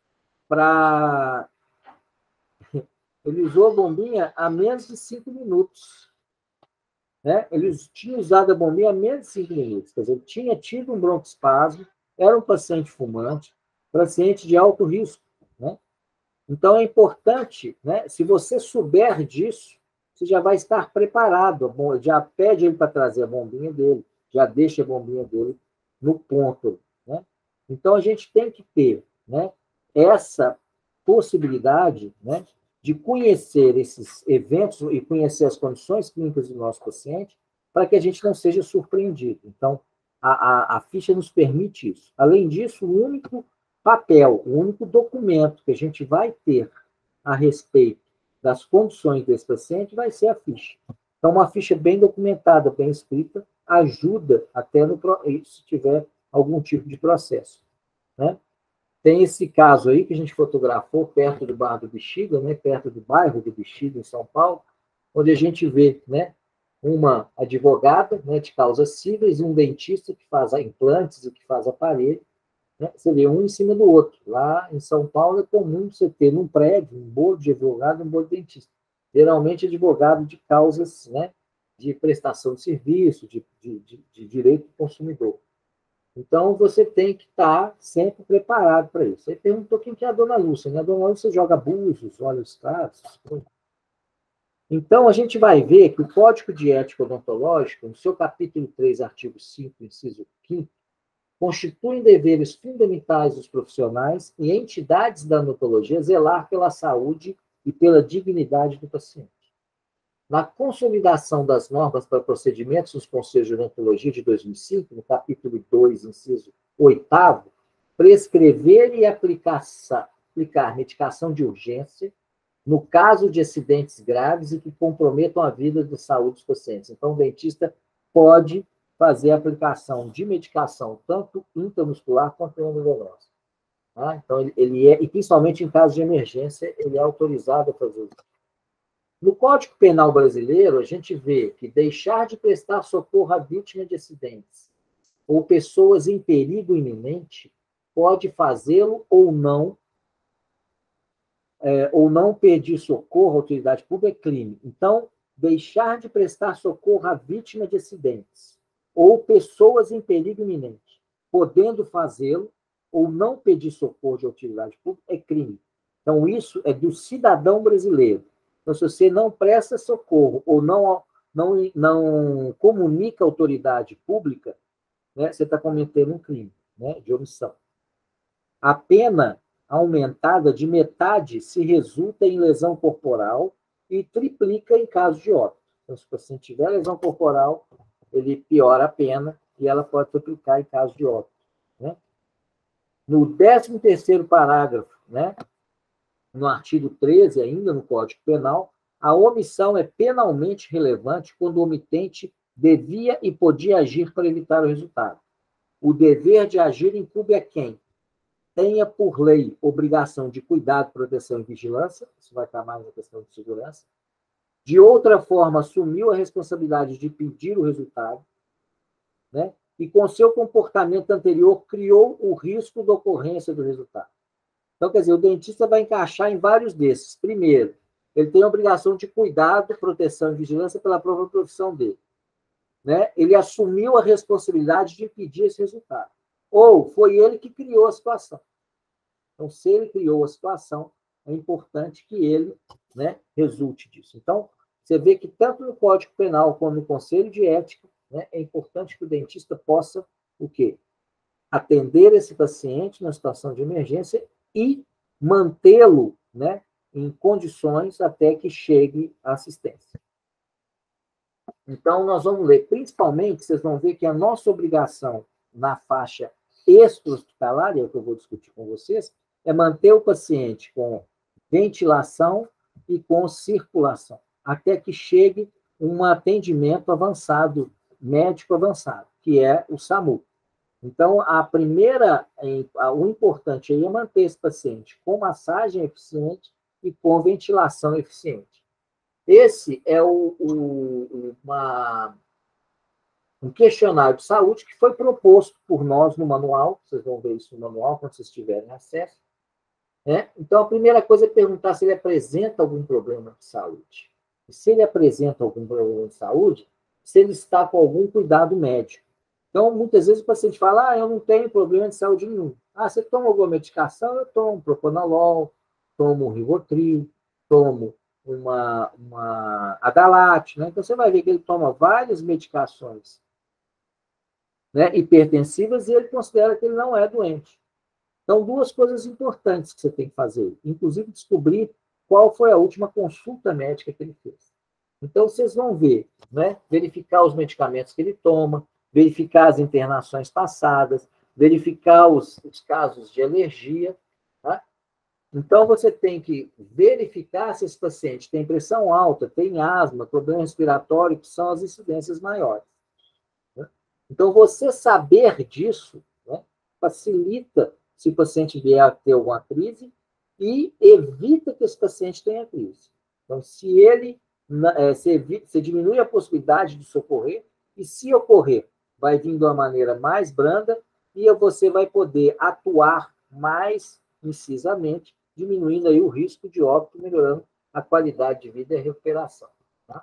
para... Ele usou a bombinha há menos de 5 minutos. Né? Ele tinha usado a bombinha há menos de 5 minutos. Quer dizer, ele tinha tido um broncoespasmo, era um paciente fumante, paciente de alto risco. Né? Então, é importante, né? Se você souber disso, você já vai estar preparado. Já pede ele para trazer a bombinha dele, já deixa a bombinha dele no ponto. Né? Então, a gente tem que ter, né, essa possibilidade, né, de conhecer esses eventos e conhecer as condições clínicas do nosso paciente para que a gente não seja surpreendido. Então, a ficha nos permite isso. Além disso, o único papel, o único documento que a gente vai ter a respeito das condições desse paciente vai ser a ficha. Então, uma ficha bem documentada, bem escrita, ajuda até se tiver algum tipo de processo. Né? Tem esse caso aí que a gente fotografou perto do Bar do Bexiga, né? Perto do bairro do Bexiga, em São Paulo, onde a gente vê, né, uma advogada, né, de causas cíveis e um dentista que faz implantes e que faz aparelho. Né? Você vê um em cima do outro. Lá em São Paulo é comum você ter num prédio um bolo de advogado e um bolo de dentista. Geralmente advogado de causas, né, de prestação de serviço, de direito do consumidor. Então, você tem que estar sempre preparado para isso. Aí tem um pouquinho que é a Dona Lúcia. Né? A Dona Lúcia joga búzios, olha os traços. Então, a gente vai ver que o Código de Ética Odontológica, no seu capítulo 3, artigo 5, inciso 5º, constituem deveres fundamentais dos profissionais e entidades da odontologia zelar pela saúde e pela dignidade do paciente. Na consolidação das normas para procedimentos nos Conselhos de Odontologia de 2005, no capítulo 2, inciso 8º, prescrever e aplicar medicação de urgência no caso de acidentes graves e que comprometam a vida da saúde dos pacientes. Então, o dentista pode fazer a aplicação de medicação, tanto intramuscular quanto endovenosa. Tá? Então, e principalmente em caso de emergência, ele é autorizado a fazer isso. No Código Penal brasileiro, a gente vê que deixar de prestar socorro à vítima de acidentes ou pessoas em perigo iminente pode fazê-lo ou não pedir socorro à autoridade pública é crime. Então, deixar de prestar socorro à vítima de acidentes ou pessoas em perigo iminente, podendo fazê-lo ou não pedir socorro de autoridade pública é crime. Então, isso é do cidadão brasileiro. Então, se você não presta socorro ou não comunica à autoridade pública, né, você está cometendo um crime, né, de omissão. A pena aumentada de metade se resulta em lesão corporal e triplica em caso de óbito. Então, se o paciente tiver lesão corporal, ele piora a pena e ela pode triplicar em caso de óbito. Né? No 13º parágrafo, né, no artigo 13, ainda no Código Penal, a omissão é penalmente relevante quando o omitente devia e podia agir para evitar o resultado. O dever de agir incumbe a quem tenha, por lei, obrigação de cuidado, proteção e vigilância, isso vai estar mais na questão de segurança, de outra forma, assumiu a responsabilidade de impedir o resultado, né? E com seu comportamento anterior criou o risco da ocorrência do resultado. Então, quer dizer, o dentista vai encaixar em vários desses. Primeiro, ele tem a obrigação de cuidado, proteção e vigilância pela própria profissão dele. Né? Ele assumiu a responsabilidade de impedir esse resultado. Ou foi ele que criou a situação. Então, se ele criou a situação, é importante que ele, né, resulte disso. Então, você vê que tanto no Código Penal como no Conselho de Ética, né, é importante que o dentista possa o quê? atender esse paciente na situação de emergência e mantê-lo, né, em condições até que chegue a assistência. Então, nós vamos ler, principalmente, vocês vão ver que a nossa obrigação na faixa extra-hospitalar, é o que eu vou discutir com vocês, é manter o paciente com ventilação e com circulação, até que chegue um atendimento avançado, médico avançado, que é o SAMU. Então, o importante aí é manter esse paciente com massagem eficiente e com ventilação eficiente. Esse é um questionário de saúde que foi proposto por nós no manual, vocês vão ver isso no manual quando vocês tiverem acesso. Né? Então, a primeira coisa é perguntar se ele apresenta algum problema de saúde. E se ele apresenta algum problema de saúde, se ele está com algum cuidado médico. Então, muitas vezes o paciente fala, eu não tenho problema de saúde nenhum. Você toma alguma medicação? Eu tomo propanolol, tomo um Rivotril, tomo uma Adalat, né? Então, você vai ver que ele toma várias medicações, né, hipertensivas e ele considera que ele não é doente. Então, duas coisas importantes que você tem que fazer, inclusive descobrir qual foi a última consulta médica que ele fez. Então, vocês vão ver, né, verificar os medicamentos que ele toma, verificar as internações passadas, verificar os casos de alergia. Tá? Então, você tem que verificar se esse paciente tem pressão alta, tem asma, problema respiratório, que são as incidências maiores. Né? Então, você saber disso, né, facilita se o paciente vier a ter alguma crise e evita que esse paciente tenha crise. Então, você diminui a possibilidade de socorrer e, se ocorrer, vai vir de uma maneira mais branda e você vai poder atuar mais incisamente, diminuindo aí o risco de óbito, melhorando a qualidade de vida e a recuperação. Tá?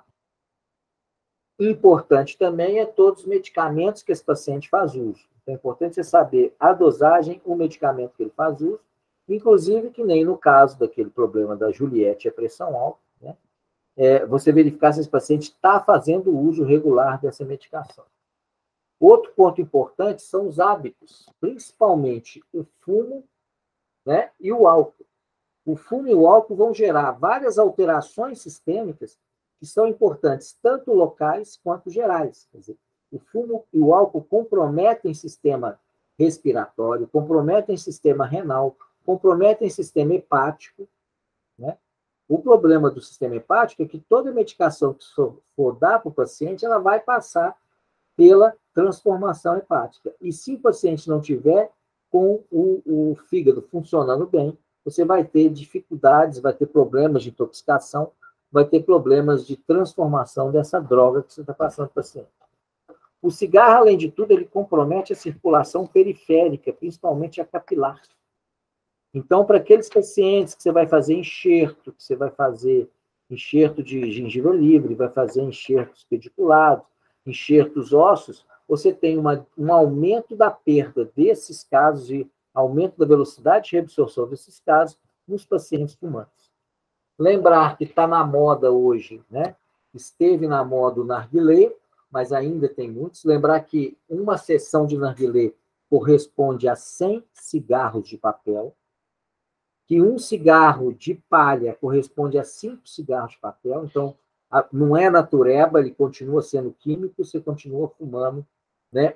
Importante também é todos os medicamentos que esse paciente faz uso. Então, é importante você saber a dosagem, o medicamento que ele faz uso, inclusive que nem no caso daquele problema da Juliette, a pressão alta, né? Você verificar se esse paciente está fazendo o uso regular dessa medicação. Outro ponto importante são os hábitos, principalmente o fumo, né, e o álcool. O fumo e o álcool vão gerar várias alterações sistêmicas que são importantes, tanto locais quanto gerais. Quer dizer, o fumo e o álcool comprometem o sistema respiratório, comprometem o sistema renal, comprometem o sistema hepático. Né? O problema do sistema hepático é que toda medicação que for dar para o paciente, ela vai passar pela transformação hepática. E se o paciente não tiver com o fígado funcionando bem, você vai ter dificuldades, vai ter problemas de intoxicação, vai ter problemas de transformação dessa droga que você está passando para o paciente. O cigarro, além de tudo, ele compromete a circulação periférica, principalmente a capilar. Então, para aqueles pacientes que você vai fazer enxerto, que você vai fazer enxerto de gengiva livre, vai fazer enxertos pediculados, enxertos ósseos, você tem um aumento da perda desses casos e aumento da velocidade de reabsorção desses casos nos pacientes fumantes. Lembrar que está na moda hoje, né? Esteve na moda o narguilé, mas ainda tem muitos. Lembrar que uma sessão de narguilé corresponde a 100 cigarros de papel, que um cigarro de palha corresponde a 5 cigarros de papel. Então, não é natureba, ele continua sendo químico, você continua fumando, né,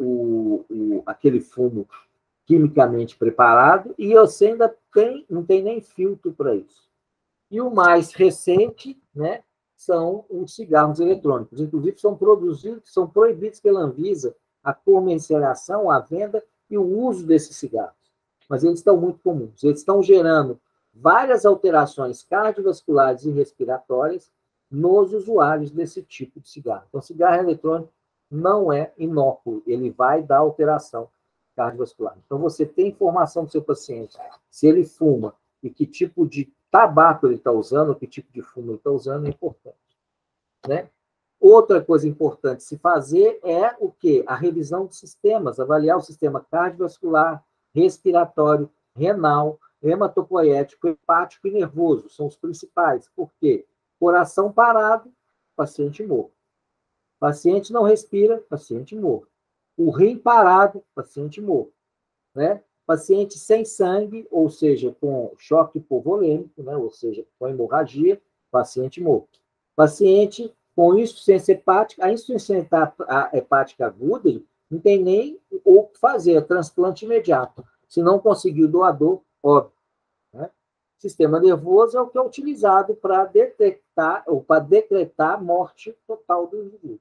aquele fumo quimicamente preparado, e você ainda não tem nem filtro para isso. E o mais recente, né, são os cigarros eletrônicos. Inclusive, são proibidos pela Anvisa a comercialização, a venda e o uso desses cigarros. Mas eles estão muito comuns. Eles estão gerando várias alterações cardiovasculares e respiratórias nos usuários desse tipo de cigarro. Então, cigarro eletrônico não é inócuo, ele vai dar alteração cardiovascular. Então, você tem informação do seu paciente, se ele fuma e que tipo de tabaco ele está usando, que tipo de fumo ele está usando, é importante. Né? Outra coisa importante se fazer é o quê? A revisão de sistemas, avaliar o sistema cardiovascular, respiratório, renal, hematopoético, hepático e nervoso, são os principais. Por quê? Coração parado, paciente morto. Paciente não respira, paciente morto. O rim parado, paciente morto. né? Paciente sem sangue, ou seja, com choque hipovolêmico, né? Ou seja, com hemorragia, paciente morto. Paciente com insuficiência hepática, a insuficiência hepática aguda não tem nem o que fazer, é transplante imediato. Se não conseguir o doador, óbvio. Né? Sistema nervoso é o que é utilizado para detectar ou para decretar a morte total do indivíduo.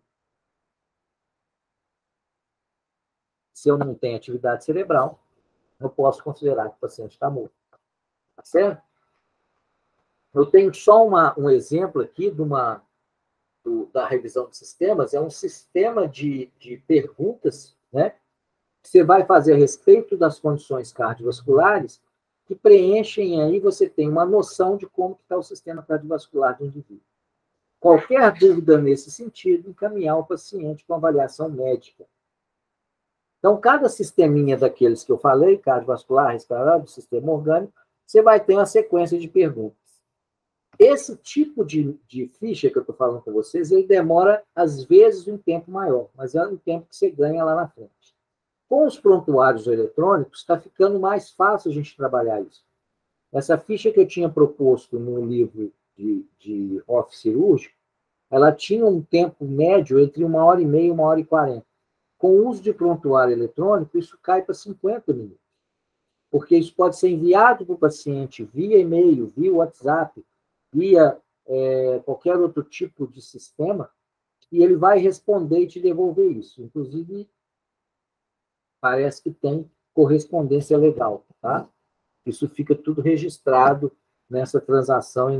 Se eu não tenho atividade cerebral, eu posso considerar que o paciente está morto. Tá certo? Eu tenho só um exemplo aqui da revisão de sistemas, é um sistema de perguntas, né, que você vai fazer a respeito das condições cardiovasculares que preenchem aí, você tem uma noção de como está o sistema cardiovascular do indivíduo. Qualquer dúvida nesse sentido, encaminhar o paciente com avaliação médica. Então, cada sisteminha daqueles que eu falei, cardiovascular, respiratório, sistema orgânico, você vai ter uma sequência de perguntas. Esse tipo de ficha que eu estou falando com vocês, ele demora, às vezes, um tempo maior, mas é um tempo que você ganha lá na frente. Com os prontuários eletrônicos, está ficando mais fácil a gente trabalhar isso. Essa ficha que eu tinha proposto no livro de office cirúrgico, ela tinha um tempo médio entre 1h30 e 1h40. Com o uso de prontuário eletrônico, isso cai para 50 minutos. Porque isso pode ser enviado para o paciente via e-mail, via WhatsApp, via qualquer outro tipo de sistema, e ele vai responder e te devolver isso. Inclusive, parece que tem correspondência legal, tá? Isso fica tudo registrado nessa transação e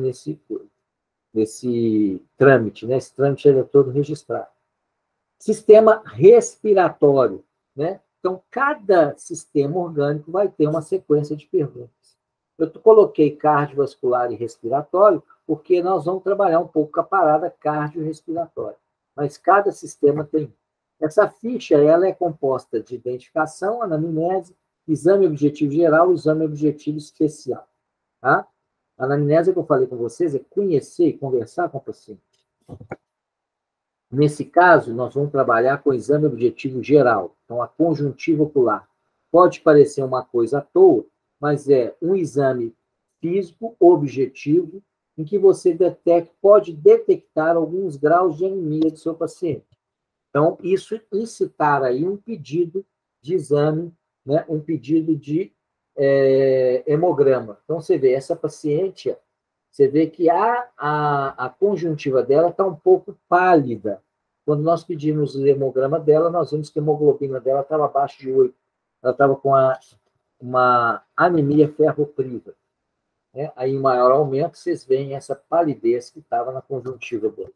nesse trâmite, né? Esse trâmite é todo registrado. Sistema respiratório, né? Então, cada sistema orgânico vai ter uma sequência de perguntas. Eu coloquei cardiovascular e respiratório porque nós vamos trabalhar um pouco com a parada cardiorrespiratória. Mas cada sistema tem. Essa ficha ela é composta de identificação, anamnese, exame objetivo geral e exame objetivo especial. Tá? A anamnese que eu falei com vocês é conhecer e conversar com o paciente. Nesse caso, nós vamos trabalhar com o exame objetivo geral, então a conjuntiva ocular. Pode parecer uma coisa à toa, mas é um exame físico objetivo em que você pode detectar alguns graus de anemia do seu paciente. Então, isso incitar aí um pedido de exame, né, um pedido de hemograma. Então, você vê, essa paciente, você vê que a conjuntiva dela está um pouco pálida. Quando nós pedimos o hemograma dela, nós vimos que a hemoglobina dela estava abaixo de 8. Ela estava com uma anemia ferropriva. Né? Aí, em maior aumento, vocês veem essa palidez que estava na conjuntiva dela.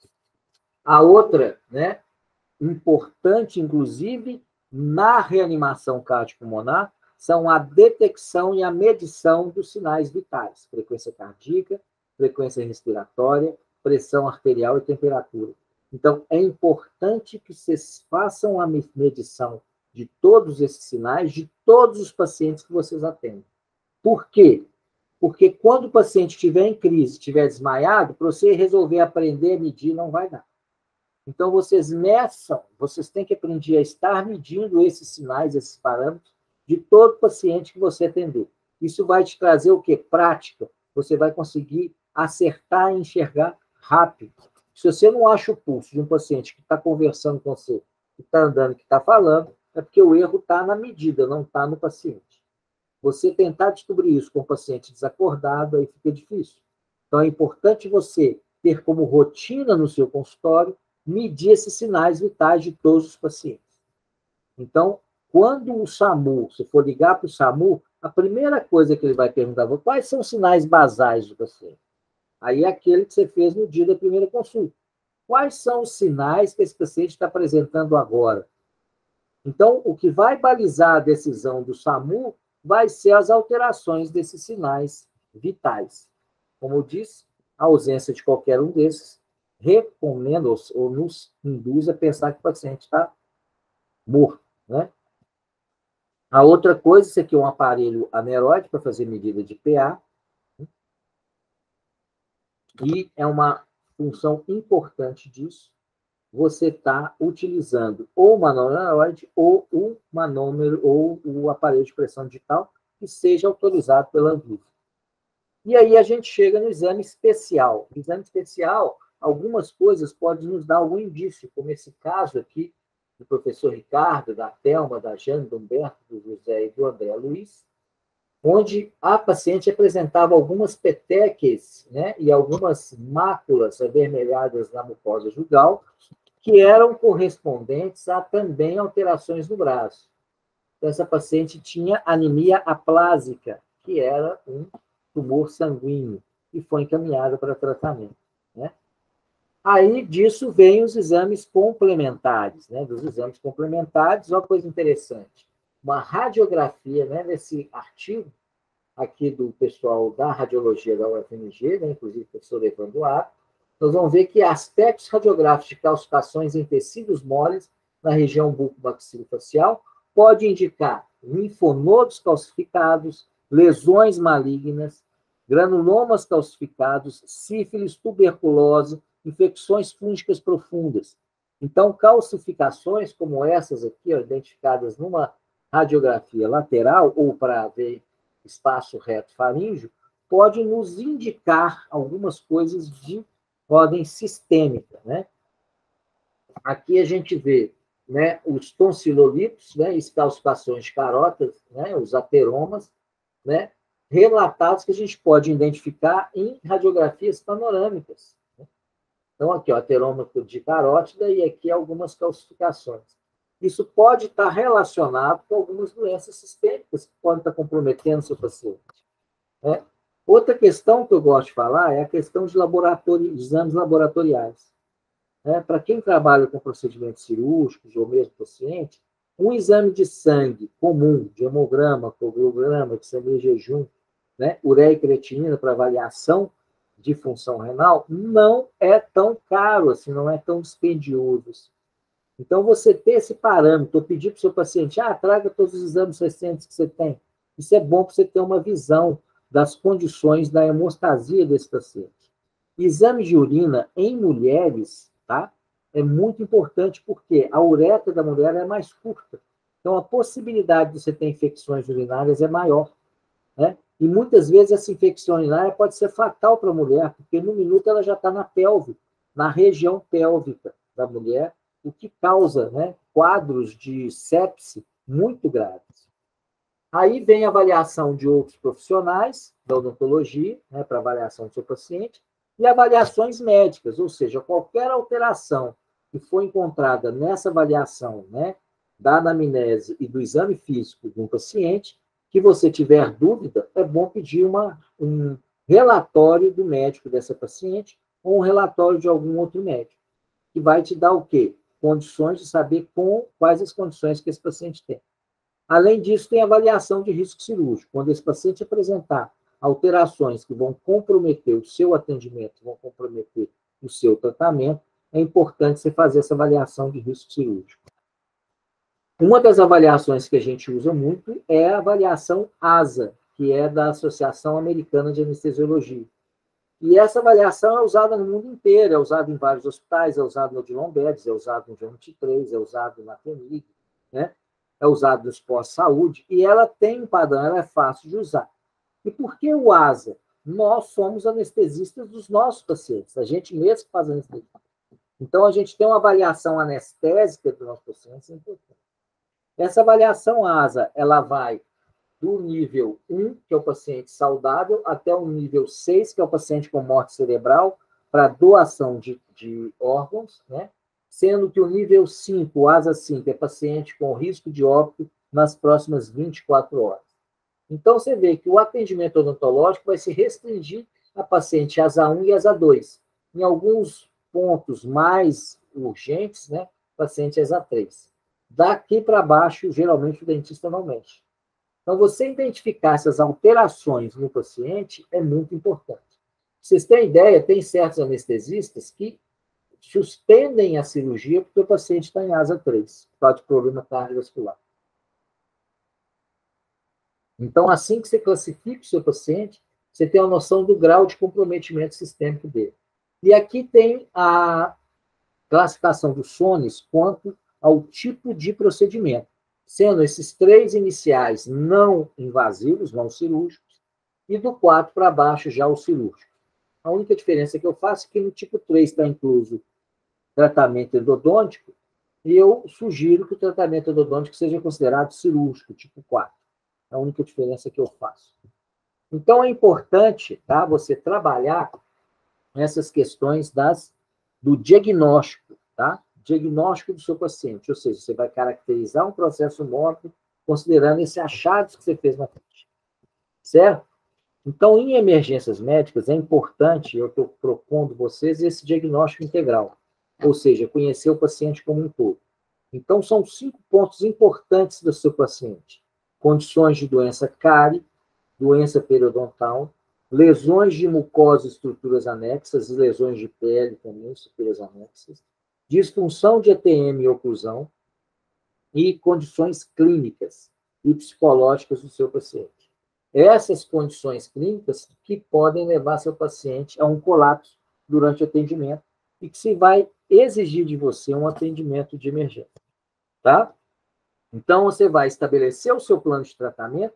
A outra, né, importante, inclusive, na reanimação cardiopulmonar, são a detecção e a medição dos sinais vitais, frequência cardíaca, frequência respiratória, pressão arterial e temperatura. Então, é importante que vocês façam a medição de todos esses sinais, de todos os pacientes que vocês atendem. Por quê? Porque quando o paciente estiver em crise, estiver desmaiado, para você resolver aprender a medir, não vai dar. Então, vocês têm que aprender a estar medindo esses sinais, esses parâmetros, de todo paciente que você atender. Isso vai te trazer o quê? Prática. Você vai conseguir acertar e enxergar rápido. Se você não acha o pulso de um paciente que está conversando com você, que está andando, que está falando, é porque o erro está na medida, não está no paciente. Você tentar descobrir isso com o paciente desacordado, aí fica difícil. Então, é importante você ter como rotina no seu consultório medir esses sinais vitais de todos os pacientes. Então, quando o SAMU, se for ligar para o SAMU, a primeira coisa que ele vai perguntar, quais são os sinais basais do paciente? Aí é aquele que você fez no dia da primeira consulta. Quais são os sinais que esse paciente está apresentando agora? Então, o que vai balizar a decisão do SAMU vai ser as alterações desses sinais vitais. Como eu disse, a ausência de qualquer um desses recomenda ou nos induz a pensar que o paciente está morto, né? A outra coisa, isso aqui é um aparelho aneróide para fazer medida de PA, e é uma função importante disso, você está utilizando ou o manômetro ou o manômetro ou o aparelho de pressão digital que seja autorizado pela Anvisa. E aí a gente chega no exame especial. No exame especial, algumas coisas podem nos dar algum indício, como esse caso aqui do professor Ricardo, da Thelma, da Jane, do Humberto, do José e do André Luiz, onde a paciente apresentava algumas petequias, né, e algumas máculas avermelhadas na mucosa jugal, que eram correspondentes a também alterações no braço. Então, essa paciente tinha anemia aplásica, que era um tumor sanguíneo, e foi encaminhada para tratamento, né? Aí, disso, vem os exames complementares, né? Dos exames complementares, uma coisa interessante, uma radiografia, né, nesse artigo aqui do pessoal da radiologia da UFMG, né, inclusive o professor Evandro Ar, nós vamos ver que aspectos radiográficos de calcificações em tecidos moles na região bucomaxilofacial pode indicar linfonodos calcificados, lesões malignas, granulomas calcificados, sífilis, tuberculose, infecções fúngicas profundas. Então, calcificações como essas aqui, ó, identificadas numa radiografia lateral ou para ver espaço reto faríngeo, pode nos indicar algumas coisas de ordem sistêmica, né? Aqui a gente vê, né, os tonsilolitos, né, calcificações de carotas, né, os ateromas, né, relatados que a gente pode identificar em radiografias panorâmicas. Né? Então, aqui, o ateroma de carótida e aqui algumas calcificações. Isso pode estar relacionado com algumas doenças sistêmicas que podem estar comprometendo o seu paciente. Né? Outra questão que eu gosto de falar é a questão de exames laboratoriais. Para quem trabalha com procedimentos cirúrgicos ou mesmo paciente, um exame de sangue comum, de hemograma, coagulograma, de sangue em jejum, né, ureia e creatinina para avaliação de função renal, não é tão caro, assim, não é tão dispendioso. Então, você ter esse parâmetro, pedir para o seu paciente, traga todos os exames recentes que você tem. Isso é bom para você ter uma visão das condições da hemostasia desse paciente. Exame de urina em mulheres, tá? É muito importante porque a uretra da mulher é mais curta. Então, a possibilidade de você ter infecções urinárias é maior, né? E muitas vezes essa infecção urinária pode ser fatal para a mulher, porque no minuto ela já está na pelve, na região pélvica da mulher, o que causa, né, quadros de sepse muito graves. Aí vem a avaliação de outros profissionais da odontologia, né, para avaliação do seu paciente, e avaliações médicas, ou seja, qualquer alteração que foi encontrada nessa avaliação, né, da anamnese e do exame físico de um paciente, que você tiver dúvida, é bom pedir um relatório do médico dessa paciente ou um relatório de algum outro médico, que vai te dar o quê? Condições de saber quais as condições que esse paciente tem. Além disso, tem avaliação de risco cirúrgico. Quando esse paciente apresentar alterações que vão comprometer o seu atendimento, vão comprometer o seu tratamento, é importante você fazer essa avaliação de risco cirúrgico. Uma das avaliações que a gente usa muito é a avaliação ASA, que é da Associação Americana de Anestesiologia. E essa avaliação é usada no mundo inteiro, é usada em vários hospitais, é usada no Odilon Bedes, é usado no G23, é usado na FEMIG, né? É usado nos pós-saúde, e ela tem um padrão, ela é fácil de usar. E por que o ASA? Nós somos anestesistas dos nossos pacientes, a gente mesmo faz anestesia. Então, a gente tem uma avaliação anestésica dos nossos pacientes, é importante. Essa avaliação ASA, ela vai do nível 1, que é o paciente saudável, até o nível 6, que é o paciente com morte cerebral, para doação de órgãos, né? Sendo que o nível 5, o ASA 5, é paciente com risco de óbito nas próximas 24 horas. Então, você vê que o atendimento odontológico vai se restringir a paciente ASA 1 e ASA 2. Em alguns pontos mais urgentes, né? Paciente ASA 3. Daqui para baixo, geralmente, o dentista não mexe. Então, você identificar essas alterações no paciente é muito importante. Pra vocês terem ideia, tem certos anestesistas que suspendem a cirurgia porque o paciente está em ASA 3, por causa de problema cardiovascular. Então, assim que você classifica o seu paciente, você tem uma noção do grau de comprometimento sistêmico dele. E aqui tem a classificação dos SONES quanto ao tipo de procedimento, sendo esses 3 iniciais não invasivos, não cirúrgicos, e do 4 para baixo já o cirúrgico. A única diferença que eu faço é que no tipo 3 está incluso tratamento endodôntico, e eu sugiro que o tratamento endodôntico seja considerado cirúrgico, tipo 4. É a única diferença que eu faço. Então, é importante, tá, você trabalhar essas questões do diagnóstico, tá? Diagnóstico do seu paciente, ou seja, você vai caracterizar um processo mórbio considerando esses achados que você fez na frente, certo? Então, em emergências médicas, é importante, eu estou propondo vocês esse diagnóstico integral, ou seja, conhecer o paciente como um todo. Então, são 5 pontos importantes do seu paciente. Condições de doença cárie, doença periodontal, lesões de mucosa e estruturas anexas, e lesões de pele também, estruturas anexas, disfunção de ETM e oclusão, e condições clínicas e psicológicas do seu paciente. Essas condições clínicas que podem levar seu paciente a um colapso durante o atendimento e que se vai exigir de você um atendimento de emergência, tá? Então, você vai estabelecer o seu plano de tratamento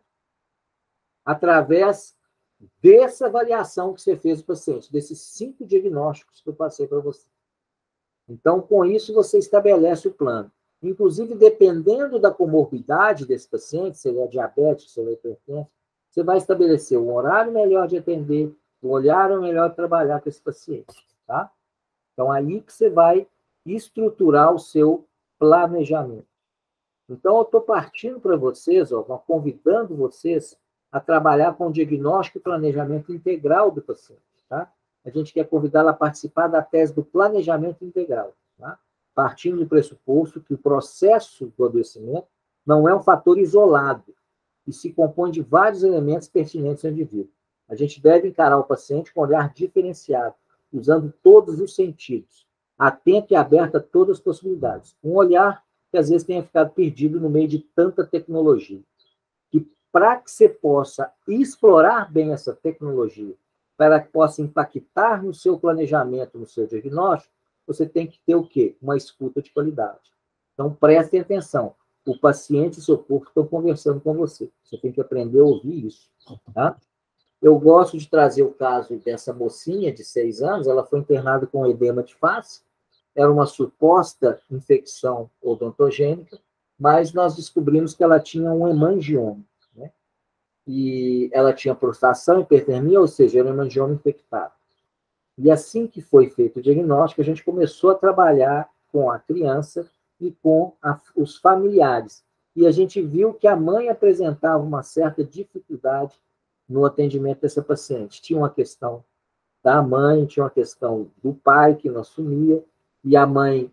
através dessa avaliação que você fez do paciente, desses 5 diagnósticos que eu passei para você. Então, com isso, você estabelece o plano. Inclusive, dependendo da comorbidade desse paciente, se ele é diabético, se ele é hipertenso, você vai estabelecer um horário melhor de atender, um horário melhor de trabalhar com esse paciente, tá? Então, aí que você vai estruturar o seu planejamento. Então, eu estou partindo para vocês, ó, convidando vocês a trabalhar com o diagnóstico e planejamento integral do paciente, tá? A gente quer convidá-la a participar da tese do planejamento integral, tá? Partindo do pressuposto que o processo do adoecimento não é um fator isolado e se compõe de vários elementos pertinentes ao indivíduo. A gente deve encarar o paciente com um olhar diferenciado, usando todos os sentidos, atento e aberto a todas as possibilidades. Um olhar que às vezes tenha ficado perdido no meio de tanta tecnologia. E para que você possa explorar bem essa tecnologia, para que possa impactar no seu planejamento, no seu diagnóstico, você tem que ter o quê? Uma escuta de qualidade. Então, prestem atenção. O paciente e o seu corpo estão conversando com você. Você tem que aprender a ouvir isso. Tá? Eu gosto de trazer o caso dessa mocinha de 6 anos, ela foi internada com edema de face, era uma suposta infecção odontogênica, mas nós descobrimos que ela tinha um hemangioma, né? E ela tinha prostração, hipertermia, ou seja, era um hemangioma infectado. E assim que foi feito o diagnóstico, a gente começou a trabalhar com a criança e com os familiares. E a gente viu que a mãe apresentava uma certa dificuldade no atendimento dessa paciente. Tinha uma questão da mãe, tinha uma questão do pai que não assumia, e a mãe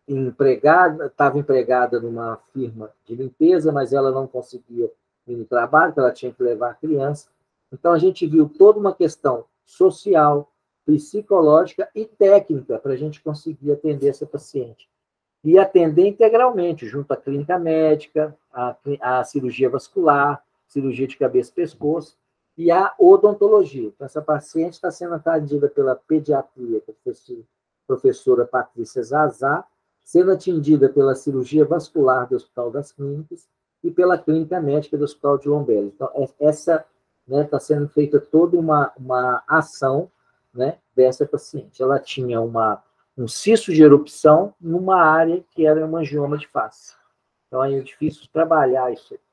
estava empregada numa firma de limpeza, mas ela não conseguia ir no trabalho, porque ela tinha que levar a criança. Então, a gente viu toda uma questão social, psicológica e técnica para a gente conseguir atender essa paciente. E atender integralmente, junto à clínica médica, à cirurgia vascular, cirurgia de cabeça e pescoço, e a odontologia. Então, essa paciente está sendo atendida pela pediatria, professora Patrícia Zazá, sendo atendida pela cirurgia vascular do Hospital das Clínicas e pela clínica médica do Hospital de Lombelli. Então, essa está sendo feita toda uma ação, né, dessa paciente. Ela tinha um cisto de erupção numa área que era um hemangioma de face. Então, é difícil trabalhar isso aí.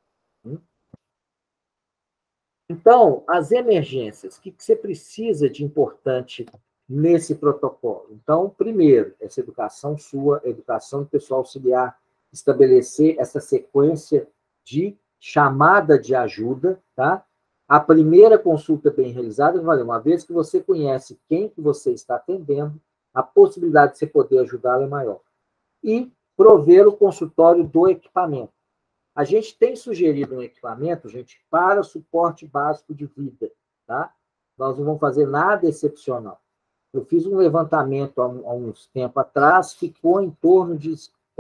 Então, as emergências, o que você precisa de importante nesse protocolo? Então, primeiro, essa educação sua, educação do pessoal auxiliar, estabelecer essa sequência de chamada de ajuda, tá? A primeira consulta bem realizada, uma vez que você conhece quem que você está atendendo, a possibilidade de você poder ajudá-lo é maior. E prover o consultório do equipamento. A gente tem sugerido um equipamento, gente, para suporte básico de vida, tá? Nós não vamos fazer nada excepcional. Eu fiz um levantamento há uns tempos atrás, ficou em torno de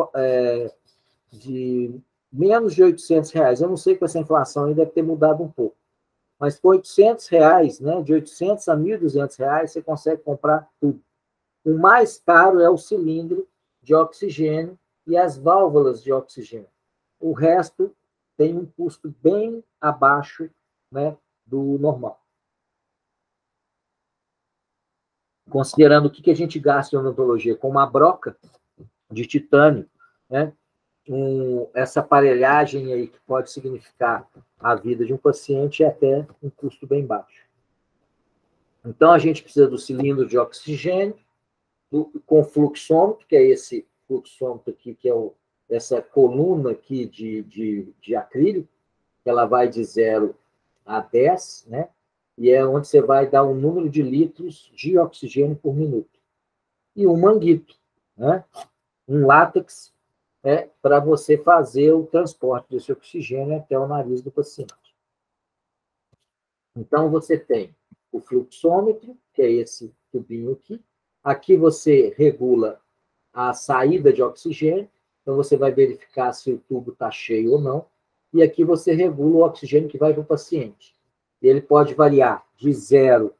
menos de R$800. Eu não sei, com essa inflação aí deve ter mudado um pouco. Mas com R$800, né, de R$800 a R$1.200, você consegue comprar tudo. O mais caro é o cilindro de oxigênio e as válvulas de oxigênio. O resto tem um custo bem abaixo, né, do normal. Considerando o que a gente gasta em odontologia, com uma broca de titânio, né, essa aparelhagem aí que pode significar a vida de um paciente é até um custo bem baixo. Então, a gente precisa do cilindro de oxigênio, com fluxômetro, que é esse fluxômetro aqui, que é essa coluna aqui de acrílico, que ela vai de 0 a 10, né? E é onde você vai dar um número de litros de oxigênio por minuto. E um manguito, né? Um látex, para você fazer o transporte desse oxigênio até o nariz do paciente. Então, você tem o fluxômetro, que é esse tubinho aqui. Aqui você regula a saída de oxigênio, então você vai verificar se o tubo está cheio ou não. E aqui você regula o oxigênio que vai para o paciente. Ele pode variar de 0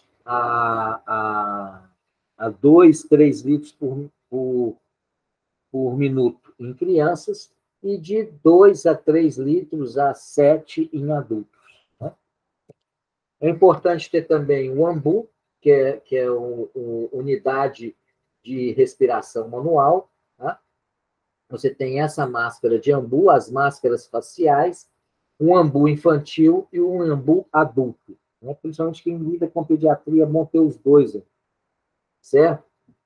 a 2, 3 litros por minuto em crianças e de 2 a 3 litros a 7 em adultos. Né? É importante ter também o AMBU, que é unidade de respiração manual. Tá? Você tem essa máscara de AMBU, as máscaras faciais, um AMBU infantil e um AMBU adulto. Né? Principalmente quem lida com pediatria, vão ter os dois. Certo?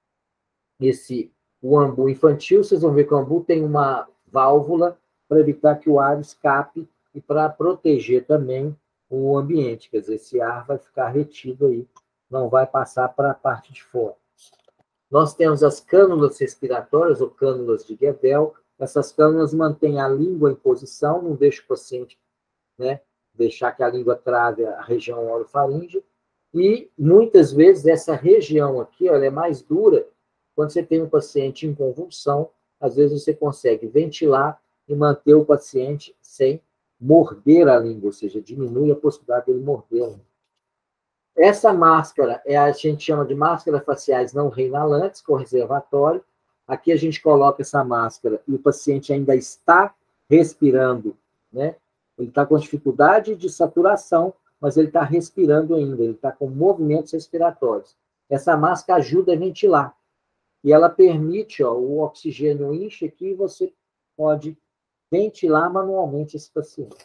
O AMBU infantil, vocês vão ver que o AMBU tem uma válvula para evitar que o ar escape e para proteger também o ambiente. Quer dizer, esse ar vai ficar retido aí, não vai passar para a parte de fora. Nós temos as cânulas respiratórias, ou cânulas de Guedel. Essas cânulas mantêm a língua em posição, não deixa o paciente, né, deixar que a língua trave a região orofaríngea. E, muitas vezes, essa região aqui, ela é mais dura. Quando você tem um paciente em convulsão, às vezes você consegue ventilar e manter o paciente sem morder a língua, ou seja, diminui a possibilidade dele morder a língua. Essa máscara, a gente chama de máscara faciais não reinalantes, com reservatório. Aqui a gente coloca essa máscara e o paciente ainda está respirando, né? Ele está com dificuldade de saturação, mas ele está respirando ainda, ele está com movimentos respiratórios. Essa máscara ajuda a ventilar. E ela permite, o oxigênio enche aqui e você pode ventilar manualmente esse paciente.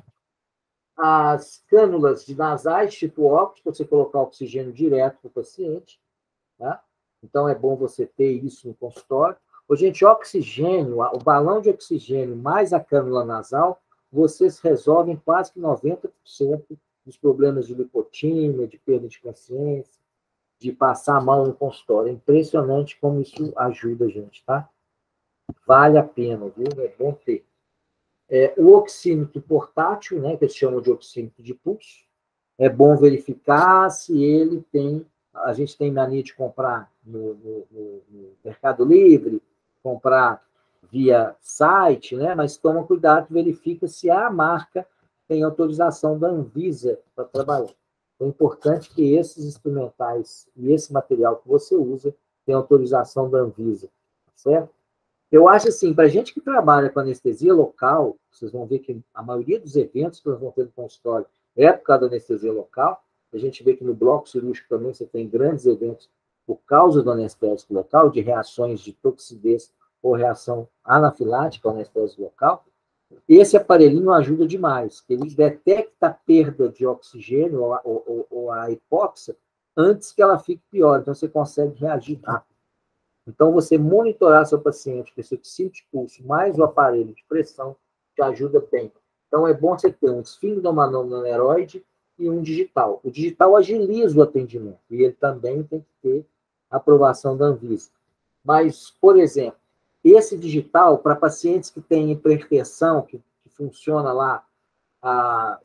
As cânulas de nasais, tipo óculos, para você colocar oxigênio direto para o paciente. Tá? Então, é bom você ter isso no consultório. Gente, oxigênio, o balão de oxigênio mais a cânula nasal, vocês resolvem quase que 90% dos problemas de lipotímia, de perda de consciência, de passar a mão no consultório. É impressionante como isso ajuda a gente, tá? Vale a pena, viu? É bom ter. O oxímetro portátil, né, que eles chamam de oxímetro de pulso, é bom verificar se ele tem... A gente tem mania de comprar no Mercado Livre, comprar via site, né, mas toma cuidado, verifica se a marca tem autorização da Anvisa para trabalhar. É importante que esses instrumentais e esse material que você usa tenham autorização da Anvisa, certo? Eu acho assim, para a gente que trabalha com anestesia local, vocês vão ver que a maioria dos eventos que nós vamos ter no consultório é por causa da anestesia local. A gente vê que no bloco cirúrgico também você tem grandes eventos por causa do anestésico local, de reações de toxidez ou reação anafilática ao anestésico local. Esse aparelhinho ajuda demais, que ele detecta a perda de oxigênio ou a hipóxia antes que ela fique pior, então você consegue reagir rápido. Então, você monitorar seu paciente com esse oxímetro de pulso mais o aparelho de pressão te ajuda bem. Então, é bom você ter um esfingnomanômetro aneroide e um digital. O digital agiliza o atendimento e ele também tem que ter aprovação da Anvisa. Mas, por exemplo, esse digital, para pacientes que têm hipertensão, que funciona lá a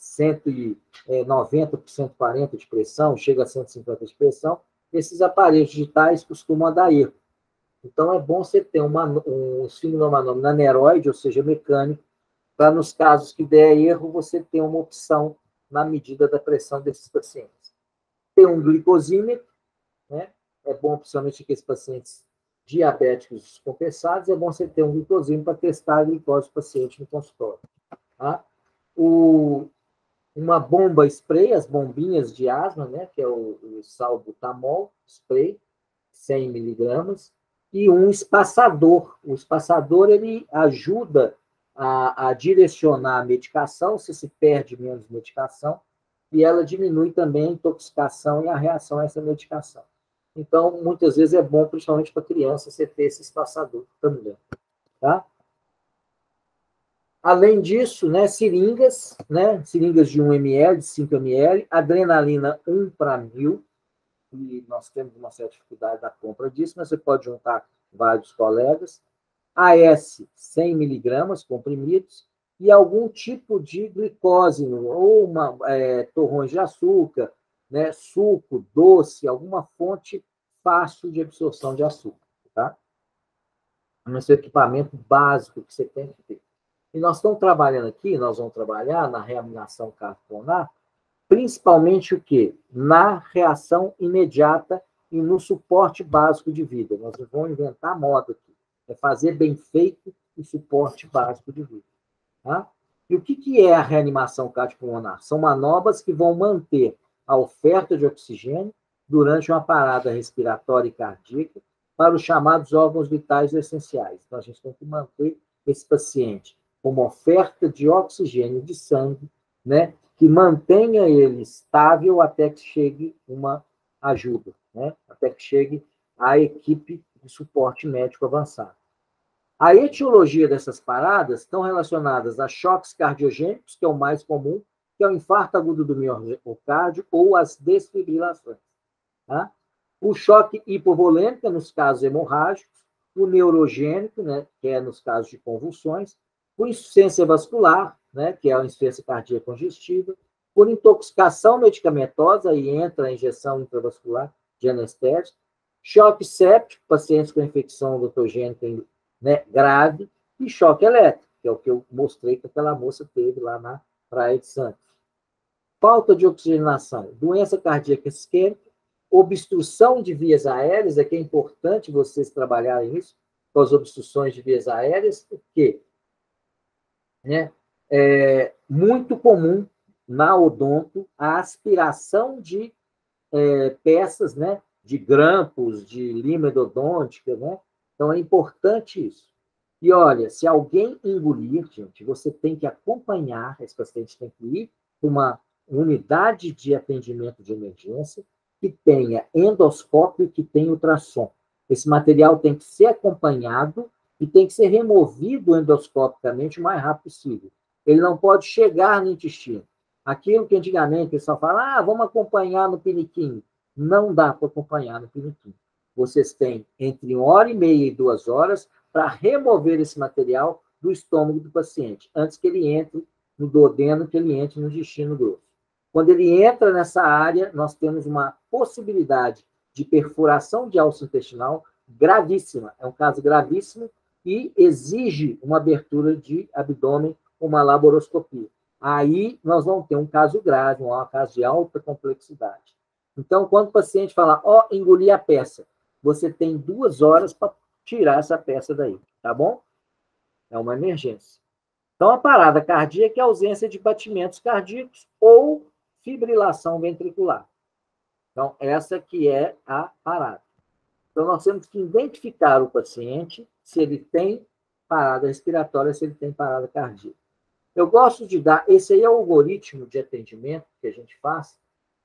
190 por 140 de pressão, chega a 150 de pressão, esses aparelhos digitais costumam dar erro. Então, é bom você ter um esfingnomanômetro aneroide, ou seja, mecânico, para, nos casos que der erro, você ter uma opção na medida da pressão desses pacientes. Tem um glicosímetro, né? é bom, principalmente aqueles pacientes diabéticos descompensados, é bom você ter um glicosímetro para testar a glicose do paciente no consultório. Tá? Uma bomba spray, as bombinhas de asma, né, que é o salbutamol spray, 100 miligramas, e um espaçador. O espaçador, ele ajuda a direcionar a medicação, se perde menos medicação, e ela diminui também a intoxicação e a reação a essa medicação. Então, muitas vezes é bom, principalmente para criança, você ter esse espaçador também. Tá? Além disso, né, seringas de 1 ml, de 5 ml, adrenalina 1 para 1.000, e nós temos uma certa dificuldade da compra disso, mas você pode juntar vários colegas, AS 100 miligramas comprimidos, e algum tipo de glicose, ou torrões de açúcar, né, suco, doce, alguma fonte fácil de absorção de açúcar. Tá? Esse é o equipamento básico que você tem que ter. E nós estamos trabalhando aqui, nós vamos trabalhar na reanimação cardiopulmonar, principalmente o quê? Na reação imediata e no suporte básico de vida. Nós vamos inventar moda aqui. É fazer bem feito o suporte básico de vida. Tá? E o que é a reanimação cardiopulmonar? São manobras que vão manter a oferta de oxigênio durante uma parada respiratória e cardíaca para os chamados órgãos vitais essenciais. Então, a gente tem que manter esse paciente com uma oferta de oxigênio de sangue, né, que mantenha ele estável até que chegue uma ajuda, né, até que chegue a equipe de suporte médico avançado. A etiologia dessas paradas estão relacionadas a choques cardiogênicos, que é o mais comum, que é o infarto agudo do miocárdio ou as desfibrilações. Tá? O choque hipovolêmico, nos casos hemorrágicos, o neurogênico, né, que é nos casos de convulsões, por insuficiência vascular, né, que é a insuficiência cardíaca congestiva, por intoxicação medicamentosa, aí entra a injeção intravascular de anestésico, choque séptico, pacientes com infecção endotogênica, né, grave, e choque elétrico, que é o que eu mostrei que aquela moça teve lá na Praia de Santos. Falta de oxigenação, doença cardíaca isquêmica, obstrução de vias aéreas, é que é importante vocês trabalharem isso, com as obstruções de vias aéreas, porque né, é muito comum na odonto a aspiração de peças, né, de grampos, de lima endodôntica, né? Então, é importante isso. E, olha, se alguém engolir, gente, você tem que acompanhar, esse paciente tem que ir para uma unidade de atendimento de emergência que tenha endoscópio e que tenha ultrassom. Esse material tem que ser acompanhado e tem que ser removido endoscopicamente o mais rápido possível. Ele não pode chegar no intestino. Aquilo que antigamente o pessoal fala, vamos acompanhar no piniquinho. Não dá para acompanhar no piniquinho. Vocês têm entre 1h30 e 2 horas para remover esse material do estômago do paciente, antes que ele entre no duodeno, que ele entre no intestino grosso. Quando ele entra nessa área, nós temos uma possibilidade de perfuração de alça intestinal gravíssima. É um caso gravíssimo e exige uma abertura de abdômen, uma laparoscopia. Aí nós vamos ter um caso grave, um caso de alta complexidade. Então, quando o paciente fala, engoli a peça, você tem 2 horas para tirar essa peça daí, tá bom? É uma emergência. Então, a parada cardíaca é a ausência de batimentos cardíacos ou fibrilação ventricular. Então, essa que é a parada. Então, nós temos que identificar o paciente se ele tem parada respiratória, se ele tem parada cardíaca. Eu gosto de dar, esse aí é o algoritmo de atendimento que a gente faz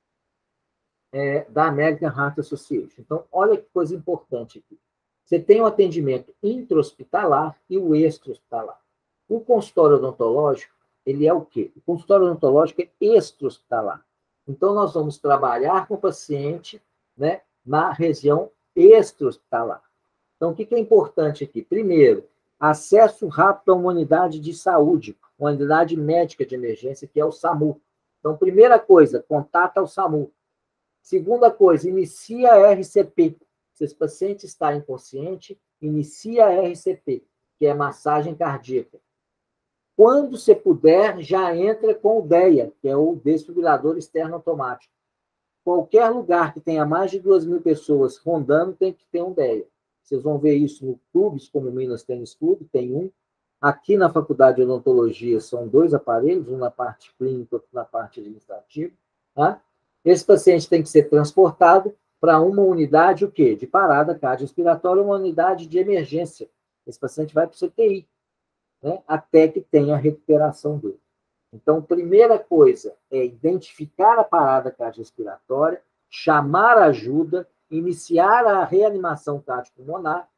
da American Heart Association. Então, olha que coisa importante aqui. Você tem o atendimento intra-hospitalar e o extra-hospitalar. O consultório odontológico, ele é o quê? O consultório odontológico é extra-hospitalar. Então, nós vamos trabalhar com o paciente, né, na região extra-hospitalar. Então, o que é importante aqui? Primeiro, acesso rápido a uma unidade de saúde, uma unidade médica de emergência, que é o SAMU. Então, primeira coisa, contata o SAMU. Segunda coisa, inicia a RCP. Se esse paciente está inconsciente, inicia a RCP, que é massagem cardíaca. Quando você puder, já entra com o DEA, que é o desfibrilador externo automático. qualquer lugar que tenha mais de 2.000 pessoas rondando tem que ter um DEA. Vocês vão ver isso no clubes, como o Minas Tênis Clube, tem um. Aqui na Faculdade de Odontologia são 2 aparelhos, um na parte clínica, outro na parte administrativa. Tá? Esse paciente tem que ser transportado para uma unidade, o quê? De parada cardiorrespiratória, uma unidade de emergência. Esse paciente vai para o CTI, né? Até que tenha a recuperação dele. Então, primeira coisa é identificar a parada cardiorrespiratória, chamar ajuda, iniciar a reanimação cardiopulmonar,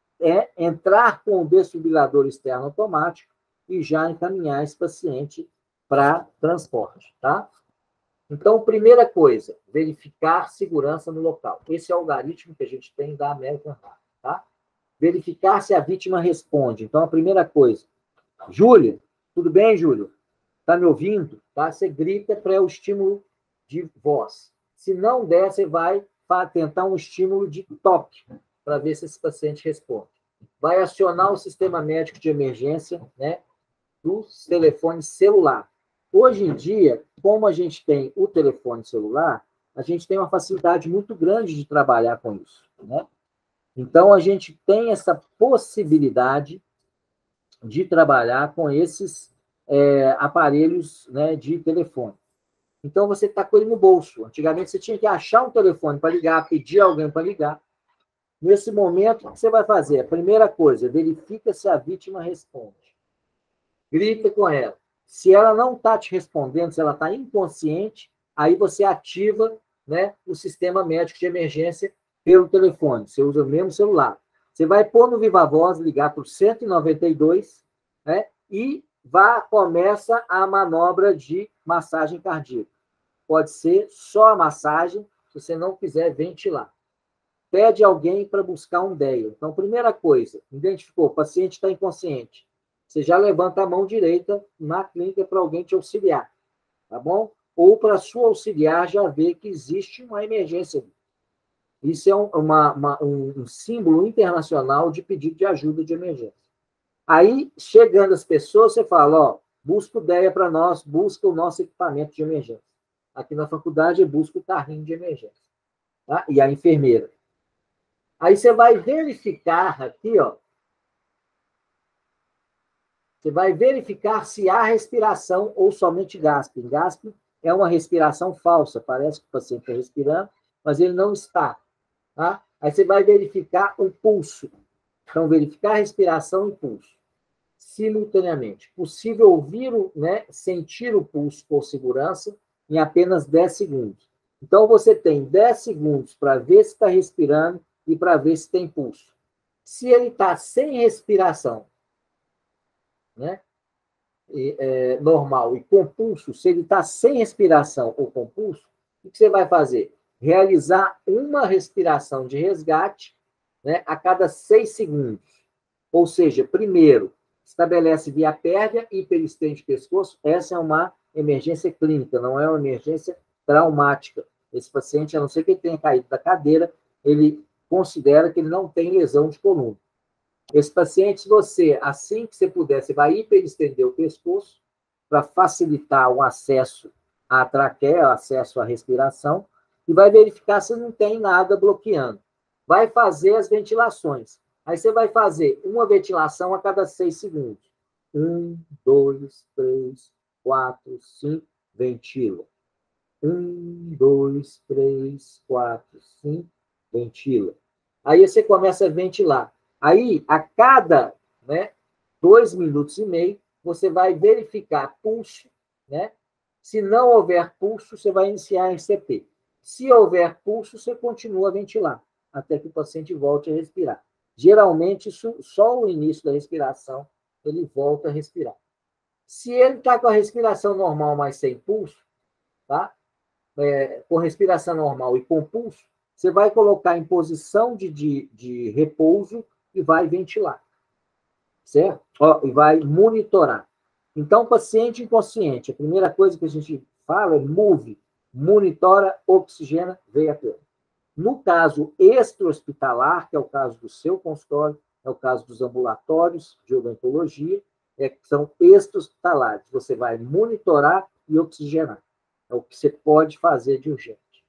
entrar com o desfibrilador externo automático e já encaminhar esse paciente para transporte, tá? Então, primeira coisa, verificar segurança no local. Esse é o algoritmo que a gente tem da American Heart, tá? Verificar se a vítima responde. Então, a primeira coisa, Júlia, tudo bem, Júlio? Está me ouvindo? Tá? Você grita para o estímulo de voz. Se não der, você vai tentar um estímulo de toque, para ver se esse paciente responde. Vai acionar o sistema médico de emergência, né, do telefone celular. Hoje em dia, como a gente tem o telefone celular, a gente tem uma facilidade muito grande de trabalhar com isso, né? Então, a gente tem essa possibilidade de trabalhar com esses aparelhos, né, de telefone. Então, você está com ele no bolso. Antigamente, você tinha que achar um telefone para ligar, pedir alguém para ligar. Nesse momento, o que você vai fazer? A primeira coisa, verifica se a vítima responde. Grita com ela. Se ela não está te respondendo, se ela está inconsciente, aí você ativa, né, o sistema médico de emergência pelo telefone. Você usa o mesmo celular. Você vai pôr no Viva Voz, ligar para o 192, né, e começa a manobra de massagem cardíaca. Pode ser só a massagem, se você não quiser ventilar. Pede alguém para buscar um DEA. Então, primeira coisa, identificou, o paciente está inconsciente. Você já levanta a mão direita na clínica para alguém te auxiliar, tá bom? Ou para sua auxiliar já ver que existe uma emergência. Isso é um símbolo internacional de pedido de ajuda de emergência. Aí, chegando as pessoas, você fala, ó, busca o DEA para nós, busca o nosso equipamento de emergência. Aqui na faculdade, busca o carrinho de emergência. Tá? E a enfermeira. Aí você vai verificar aqui, ó. Você vai verificar se há respiração ou somente gasping. Gasping é uma respiração falsa. Parece que o paciente está respirando, mas ele não está. Tá? Aí você vai verificar o pulso. Então, verificar a respiração e pulso. Simultaneamente. Possível ouvir, né, sentir o pulso por segurança em apenas 10 segundos. Então, você tem 10 segundos para ver se está respirando e para ver se tem pulso. Se ele está sem respiração, né, normal e com pulso, se ele está sem respiração ou com pulso, o que você vai fazer? Realizar uma respiração de resgate, né, a cada 6 segundos. Ou seja, primeiro, estabelece via pérdia e hiperestente pescoço. Essa é uma emergência clínica, não é uma emergência traumática. Esse paciente, a não ser que ele tenha caído da cadeira, ele considera que ele não tem lesão de coluna. Esse paciente, se você, assim que você puder, você vai hiperestender o pescoço para facilitar o acesso à traqueia, o acesso à respiração, e vai verificar se não tem nada bloqueando. Vai fazer as ventilações. Aí você vai fazer uma ventilação a cada 6 segundos. 1, 2, 3, 4, 5, ventila. 1, 2, 3, 4, 5, ventila. Aí você começa a ventilar. Aí, a cada, né, 2 minutos e meio, você vai verificar pulso, né? Se não houver pulso, você vai iniciar em CP. Se houver pulso, você continua a ventilar, até que o paciente volte a respirar. Geralmente, só o início da respiração, ele volta a respirar. Se ele está com a respiração normal, mas sem pulso, tá? Com respiração normal e com pulso, você vai colocar em posição de repouso e vai ventilar, certo? E vai monitorar. Então, paciente inconsciente, a primeira coisa que a gente fala é move, monitora, oxigena, veia pelo. No caso extra-hospitalar, que é o caso do seu consultório, é o caso dos ambulatórios de odontologia, que são extra-hospitalares. Você vai monitorar e oxigenar. É o que você pode fazer de urgente.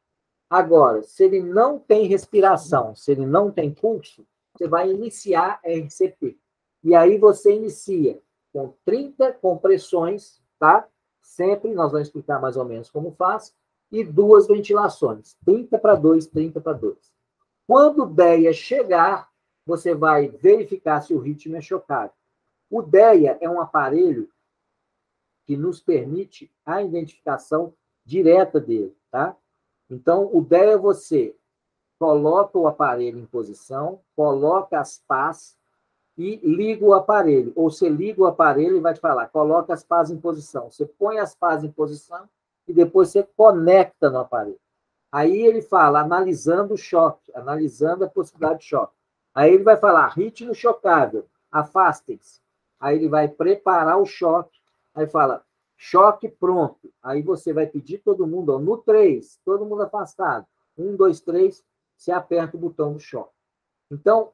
Agora, se ele não tem respiração, se ele não tem pulso, você vai iniciar a RCP. E aí você inicia com 30 compressões, tá? Sempre, nós vamos explicar mais ou menos como faz, e 2 ventilações, 30 para 2, 30 para 2. Quando o DEA chegar, você vai verificar se o ritmo é chocado. O DEA é um aparelho que nos permite a identificação direta dele, tá? Então, o DEA é você coloca o aparelho em posição, coloca as pás e liga o aparelho. Ou você liga o aparelho e vai te falar, coloca as pás em posição. Você põe as pás em posição e depois você conecta no aparelho. Aí ele fala, analisando o choque, analisando a possibilidade de choque. Aí ele vai falar, ritmo chocável, afastem-se. Aí ele vai preparar o choque, aí fala, choque pronto. Aí você vai pedir todo mundo, ó, no 3, todo mundo afastado. 1, 2, 3, você aperta o botão do choque. Então,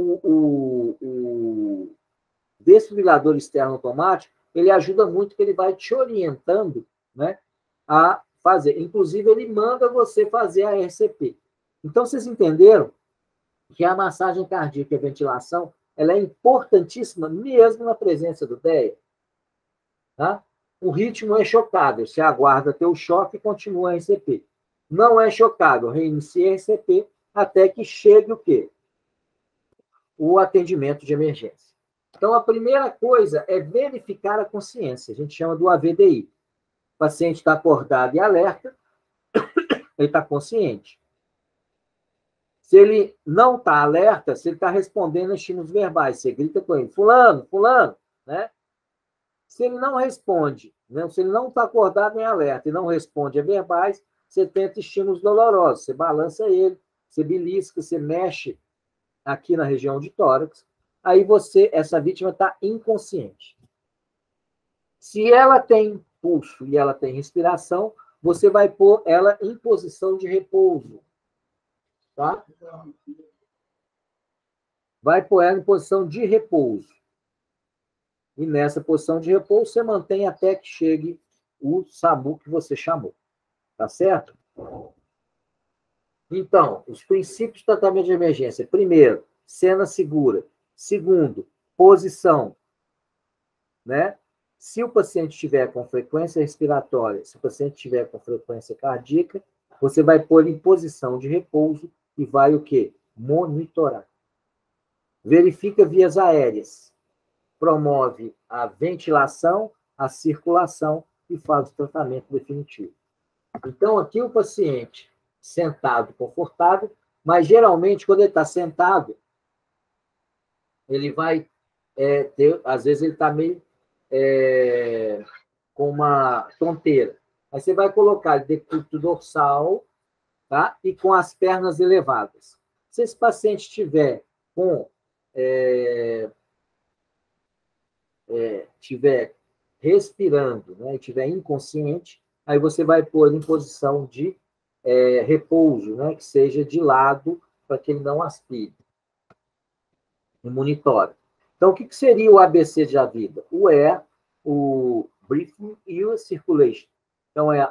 o desfibrilador externo automático, ele ajuda muito, que ele vai te orientando, né, a fazer. Inclusive, ele manda você fazer a RCP. Então, vocês entenderam que a massagem cardíaca e a ventilação, ela é importantíssima mesmo na presença do DEA. Tá? O ritmo é chocável, você aguarda ter o choque e continua a RCP. Não é chocável, reinicia a RCP até que chegue o quê? O atendimento de emergência. Então, a primeira coisa é verificar a consciência. A gente chama do AVDI. O paciente está acordado e alerta, ele está consciente. Se ele não está alerta, se ele está respondendo a estímulos verbais, você grita com ele, fulano, fulano, né? Se ele não responde, né? Se ele não está acordado nem alerta e não responde a verbais, você tenta estímulos dolorosos, você balança ele, você belisca, você mexe aqui na região de tórax, aí essa vítima está inconsciente. Se ela tem pulso e ela tem respiração, você vai pôr ela em posição de repouso. Tá? Vai pôr ela em posição de repouso. E nessa posição de repouso, você mantém até que chegue o SAMU que você chamou. Tá certo? Então, os princípios de tratamento de emergência. Primeiro, cena segura. Segundo, posição. Né? Se o paciente estiver com frequência respiratória, se o paciente estiver com frequência cardíaca, você vai pôr em posição de repouso e vai o quê? Monitorar. Verifica vias aéreas. Promove a ventilação, a circulação e faz o tratamento definitivo. Então, aqui o paciente sentado, confortável, mas geralmente, quando ele está sentado, ele vai às vezes ele está meio com uma tonteira. Aí você vai colocar ele decúbito dorsal, tá? E com as pernas elevadas. Se esse paciente estiver estiver respirando, né, estiver inconsciente, aí você vai pôr em posição de repouso, né, que seja de lado, para que ele não aspire. E monitore. Então, o que seria o ABC da vida? O air, o breathing e o circulation. Então, é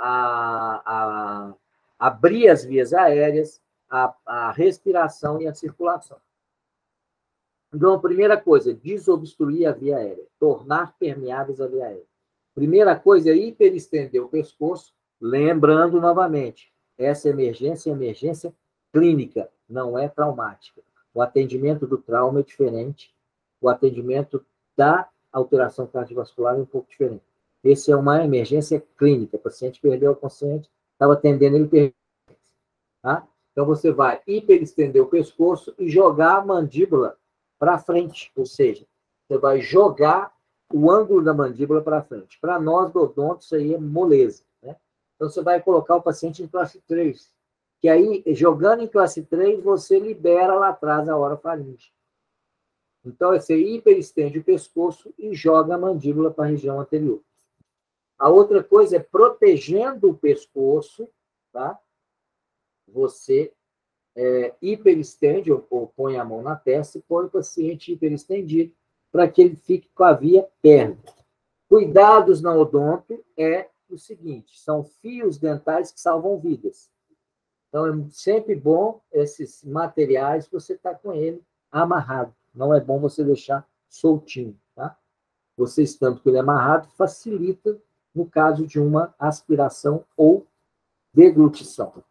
abrir as vias aéreas, a respiração e a circulação. Então, a primeira coisa, desobstruir a via aérea, tornar permeáveis a via aérea. Primeira coisa é hiperestender o pescoço, lembrando novamente, essa emergência é emergência clínica, não é traumática. O atendimento do trauma é diferente, o atendimento da alteração cardiovascular é um pouco diferente. Essa é uma emergência clínica, o paciente perdeu a consciência, estava atendendo, ele perdeu. Tá? Então, você vai hiperestender o pescoço e jogar a mandíbula para frente, ou seja, você vai jogar o ângulo da mandíbula para frente. Para nós, do odonto, isso aí é moleza. Né? Então, você vai colocar o paciente em classe 3, que aí, jogando em classe 3, você libera lá atrás a orofaringe. Então, você hiperestende o pescoço e joga a mandíbula para a região anterior. A outra coisa é protegendo o pescoço, tá? Você hiperestende ou põe a mão na testa e põe o paciente hiperestendido para que ele fique com a via perna. Cuidados na odonto é o seguinte, são fios dentais que salvam vidas. Então, é sempre bom esses materiais você estar com ele amarrado. Não é bom você deixar soltinho, tá? Você estando com ele amarrado facilita no caso de uma aspiração ou deglutição.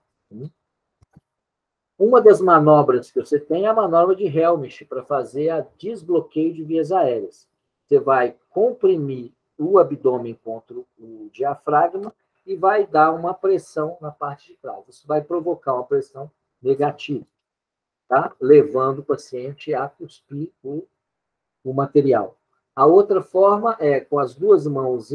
Uma das manobras que você tem é a manobra de Helmich, para fazer a desbloqueio de vias aéreas. Você vai comprimir o abdômen contra o diafragma e vai dar uma pressão na parte de trás. Isso vai provocar uma pressão negativa, tá? Levando o paciente a cuspir o material. A outra forma é com as duas mãos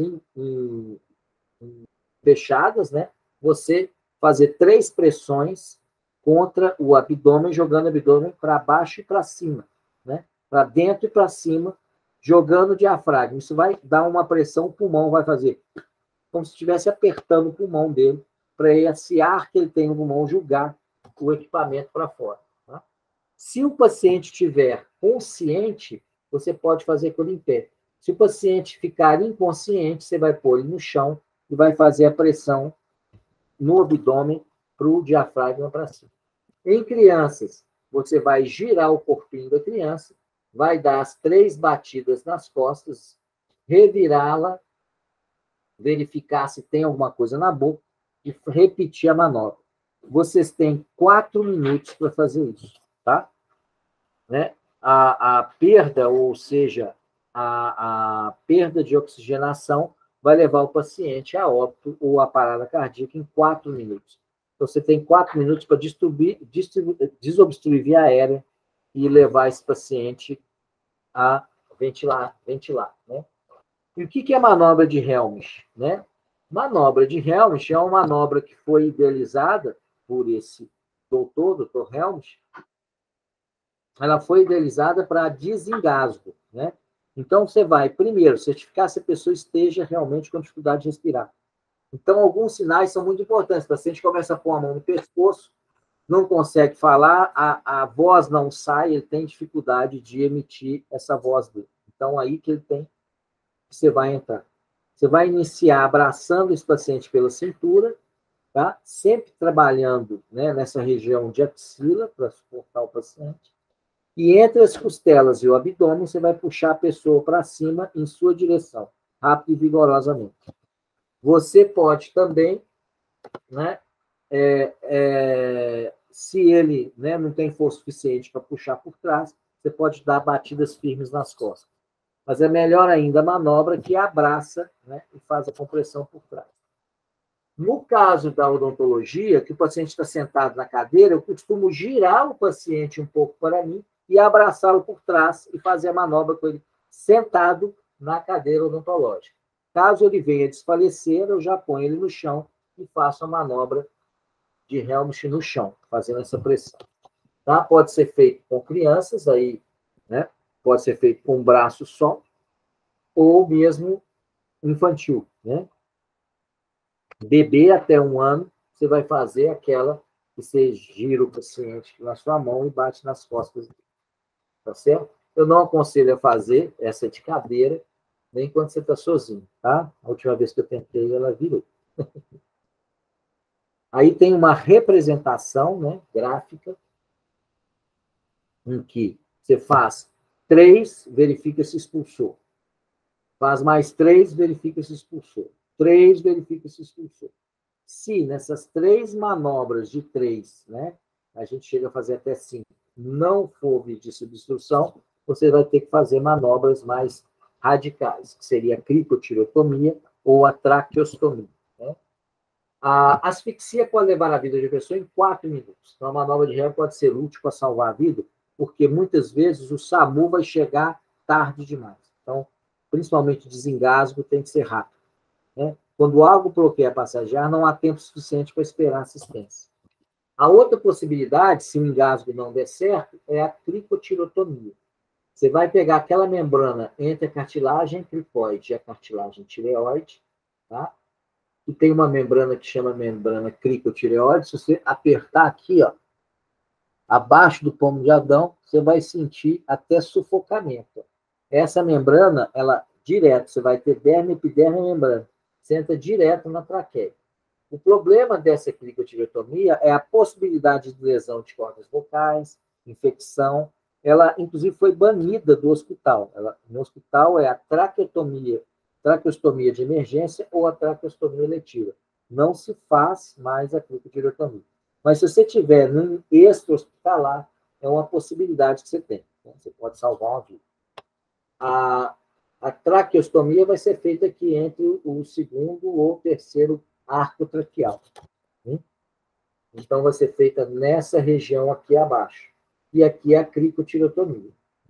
fechadas, né? Você fazer 3 pressões contra o abdômen, jogando o abdômen para baixo e para cima, né? Para dentro e para cima, jogando o diafragma. Isso vai dar uma pressão, o pulmão vai fazer como se estivesse apertando o pulmão dele, para esse ar que ele tem no pulmão jogar o equipamento para fora. Tá? Se o paciente estiver consciente, você pode fazer aquilo em pé. Se o paciente ficar inconsciente, você vai pôr ele no chão e vai fazer a pressão no abdômen para o diafragma para cima. Em crianças, você vai girar o corpinho da criança, vai dar as 3 batidas nas costas, revirá-la, verificar se tem alguma coisa na boca e repetir a manobra. Vocês têm 4 minutos para fazer isso, tá? Né? A perda, ou seja, a perda de oxigenação vai levar o paciente a óbito ou a parada cardíaca em 4 minutos. Então, você tem 4 minutos para desobstruir via aérea e levar esse paciente a ventilar, né? E o que é a manobra de Helmich? Né? Manobra de Helmich é uma manobra que foi idealizada por esse doutor Helmich. Ela foi idealizada para desengasgo. Né? Então, você vai, primeiro, certificar se a pessoa esteja realmente com dificuldade de respirar. Então, alguns sinais são muito importantes. O paciente começa a pôr a mão no pescoço, não consegue falar, a voz não sai, ele tem dificuldade de emitir essa voz dele. Então, aí que ele tem você vai entrar. Você vai iniciar abraçando esse paciente pela cintura, tá? Sempre trabalhando, né, nessa região de axila para suportar o paciente. E entre as costelas e o abdômen, você vai puxar a pessoa para cima em sua direção, rápido e vigorosamente. Você pode também, né, se ele, né, não tem força suficiente para puxar por trás, você pode dar batidas firmes nas costas. Mas é melhor ainda a manobra que abraça, né, e faz a compressão por trás. No caso da odontologia, que o paciente está sentado na cadeira, eu costumo girar o paciente um pouco para mim e abraçá-lo por trás e fazer a manobra com ele sentado na cadeira odontológica. Caso ele venha desfalecer, eu já ponho ele no chão e faço a manobra de Helmich no chão, fazendo essa pressão. Tá? Pode ser feito com crianças, aí, né? Pode ser feito com um braço só, ou mesmo infantil, né? Bebê até 1 ano, você vai fazer aquela que você gira o paciente na sua mão e bate nas costas, tá certo? Eu não aconselho a fazer essa de cadeira, nem quando você está sozinho, tá? A última vez que eu tentei, ela virou. Aí tem uma representação, né, gráfica, em que você faz 3, verifica se expulsou. Faz mais 3, verifica se expulsou. 3, verifica se expulsou. Se nessas 3 manobras de 3, né, a gente chega a fazer até 5, não for de substituição, você vai ter que fazer manobras mais radicais, que seria a cricotirotomia ou a traqueostomia. Né? A asfixia pode levar a vida de uma pessoa em 4 minutos. Então, a manobra de Helmich pode ser útil para salvar a vida, porque muitas vezes o SAMU vai chegar tarde demais. Então, principalmente desengasgo, tem que ser rápido. Né? Quando algo bloqueia a passagem de ar, não há tempo suficiente para esperar assistência. A outra possibilidade, se o engasgo não der certo, é a cricotirotomia. Você vai pegar aquela membrana entre a cartilagem cricoide e a cartilagem tireoide, tá? E tem uma membrana que chama membrana cricotireoide. Se você apertar aqui, ó, abaixo do pomo de Adão, você vai sentir até sufocamento. Essa membrana, ela direto, você vai ter derme, epiderme e membrana. Você entra direto na traqueia. O problema dessa cricotireotomia é a possibilidade de lesão de cordas vocais, infecção. Ela, inclusive, foi banida do hospital. No hospital é a traqueostomia de emergência ou a traqueostomia eletiva. Não se faz mais a cricotireotomia. Mas se você tiver no extra-hospitalar, é uma possibilidade que você tem. Né? Você pode salvar uma vida. A traqueostomia vai ser feita aqui entre o segundo ou terceiro arco traqueal. Então, vai ser feita nessa região aqui abaixo. E aqui é a cricotireotomia.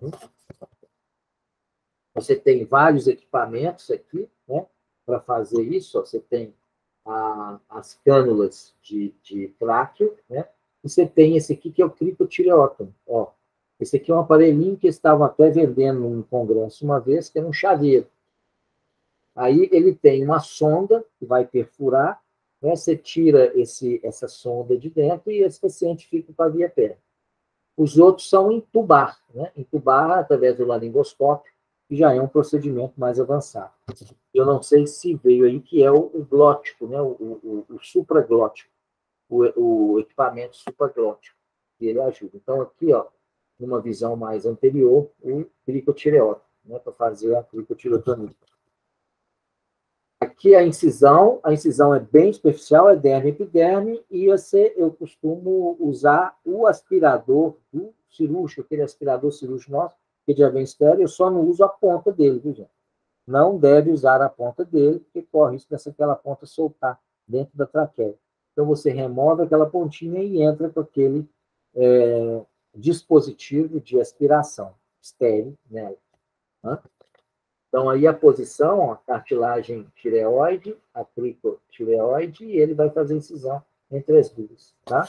Você tem vários equipamentos aqui, né, para fazer isso. Você tem as cânulas de tráqueo, né, e você tem esse aqui que é o cricotireótomo. Ó, esse aqui é um aparelhinho que estavam até vendendo num congresso uma vez, que era um chaveiro. Aí ele tem uma sonda que vai perfurar, né? Você tira essa sonda de dentro e esse paciente fica com a via pérfida. Os outros são entubar, né? Entubar através do laringoscópio, que já é um procedimento mais avançado. Eu não sei se veio aí, que é o glótico, né? o supraglótico, o equipamento supraglótico, que ele ajuda. Então, aqui, ó, numa visão mais anterior, o cricotireótomo, né? Para fazer a cricotireotomia. Aqui a incisão é bem superficial, é derme epiderme, e eu costumo usar o aspirador do cirúrgico, aquele aspirador cirúrgico nosso, que já vem estéreo, eu só não uso a ponta dele, viu, gente? Não deve usar a ponta dele, porque corre risco dessa ponta soltar dentro da traqueia. Então, você remove aquela pontinha e entra com aquele dispositivo de aspiração estéreo nela. Né? Então, aí a posição, a cartilagem tireoide, a cricotireoide, e ele vai fazer incisão entre as duas, tá?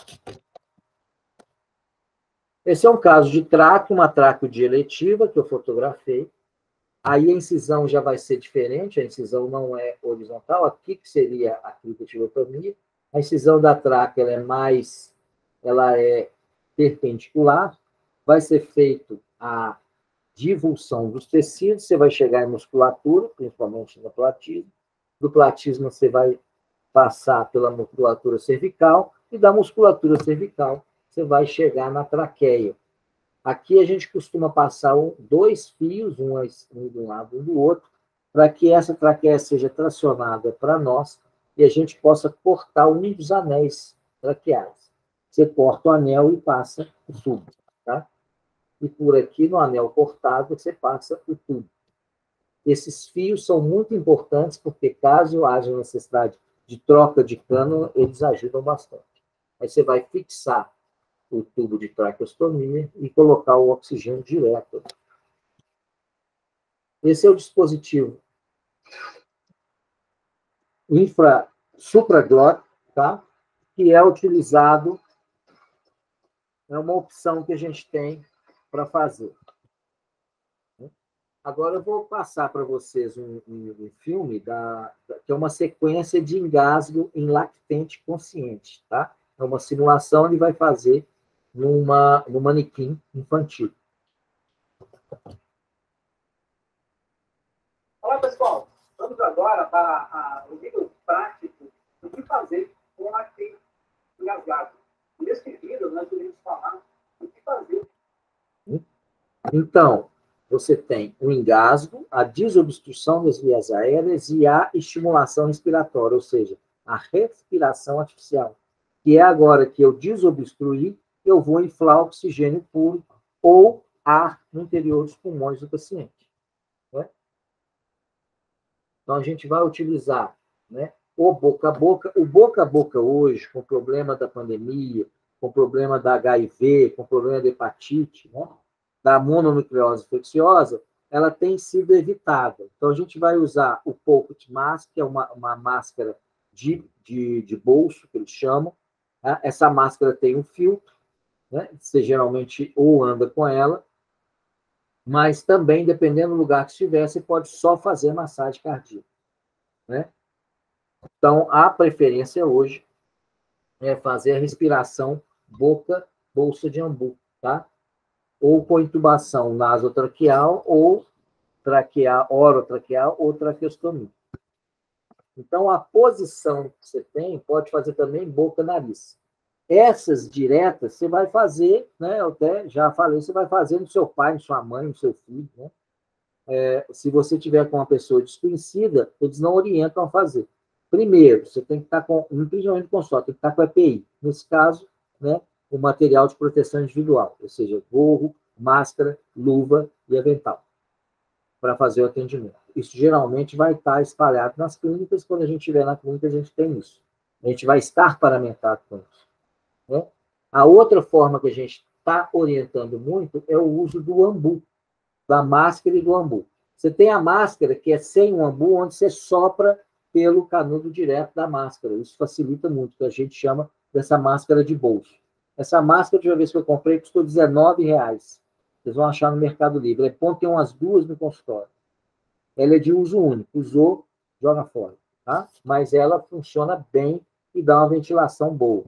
Esse é um caso de tráqueo, uma traqueodieletiva que eu fotografei. Aí a incisão já vai ser diferente, a incisão não é horizontal, aqui que seria a cricotireotomia. A incisão da tráquea ela é perpendicular, vai ser feito a divulsão dos tecidos, você vai chegar em musculatura, principalmente no platismo. Do platismo você vai passar pela musculatura cervical, e da musculatura cervical você vai chegar na traqueia. Aqui a gente costuma passar 2 fios, um de um lado e um do outro, para que essa traqueia seja tracionada para nós e a gente possa cortar um dos anéis traqueais. Você corta o anel e passa o tubo, tá? E por aqui, no anel cortado, você passa o tubo. Esses fios são muito importantes, porque caso haja necessidade de troca de cano, eles ajudam bastante. Aí você vai fixar o tubo de traqueostomia e colocar o oxigênio direto. Esse é o dispositivo supraglótico, tá? Que é utilizado, é uma opção que a gente tem para fazer. Agora eu vou passar para vocês um filme que é uma sequência de engasgo em lactente consciente, tá? É uma simulação que ele vai fazer no manequim infantil. Olá, pessoal. Vamos agora para o vídeo prático do que fazer com o lactente engasgado. Nesse vídeo, nós iremos falar o que fazer. Então, você tem o engasgo, a desobstrução das vias aéreas e a estimulação respiratória, ou seja, a respiração artificial, que é agora que eu desobstruí, eu vou inflar oxigênio puro ou ar no interior dos pulmões do paciente. Né? Então, a gente vai utilizar, né, o boca a boca. O boca a boca hoje, com o problema da pandemia, com o problema da HIV, com o problema da hepatite, né, da mononucleose infecciosa, ela tem sido evitada. Então, a gente vai usar o pocket mask, que é uma máscara de bolso, que eles chamam. Né? Essa máscara tem um filtro, né? Você geralmente ou anda com ela, mas também, dependendo do lugar que estiver, você pode só fazer massagem cardíaca. Né? Então, a preferência hoje é fazer a respiração boca-bolsa de ambu, tá? Ou com intubação nasotraqueal, ou orotraqueal, ou traqueostomia. Então, a posição que você tem pode fazer também boca, nariz. Essas diretas você vai fazer, né? Eu até já falei, você vai fazer no seu pai, na sua mãe, no seu filho, né? Se você tiver com uma pessoa desconhecida, eles não orientam a fazer. Primeiro, você tem que estar com, principalmente no consultório, tem que estar com EPI. Nesse caso, né, o material de proteção individual, ou seja, gorro, máscara, luva e avental, para fazer o atendimento. Isso geralmente vai estar espalhado nas clínicas. Quando a gente estiver na clínica, a gente tem isso. A gente vai estar paramentado com isso. Né? A outra forma que a gente está orientando muito é o uso do ambu, da máscara e do ambu. Você tem a máscara, que é sem o ambu, onde você sopra pelo canudo direto da máscara. Isso facilita muito, que a gente chama dessa máscara de bolso. Essa máscara, de uma vez que eu comprei, custou R$19. Vocês vão achar no Mercado Livre. É bom ter umas duas no consultório. Ela é de uso único. Usou, joga fora. Tá? Mas ela funciona bem e dá uma ventilação boa.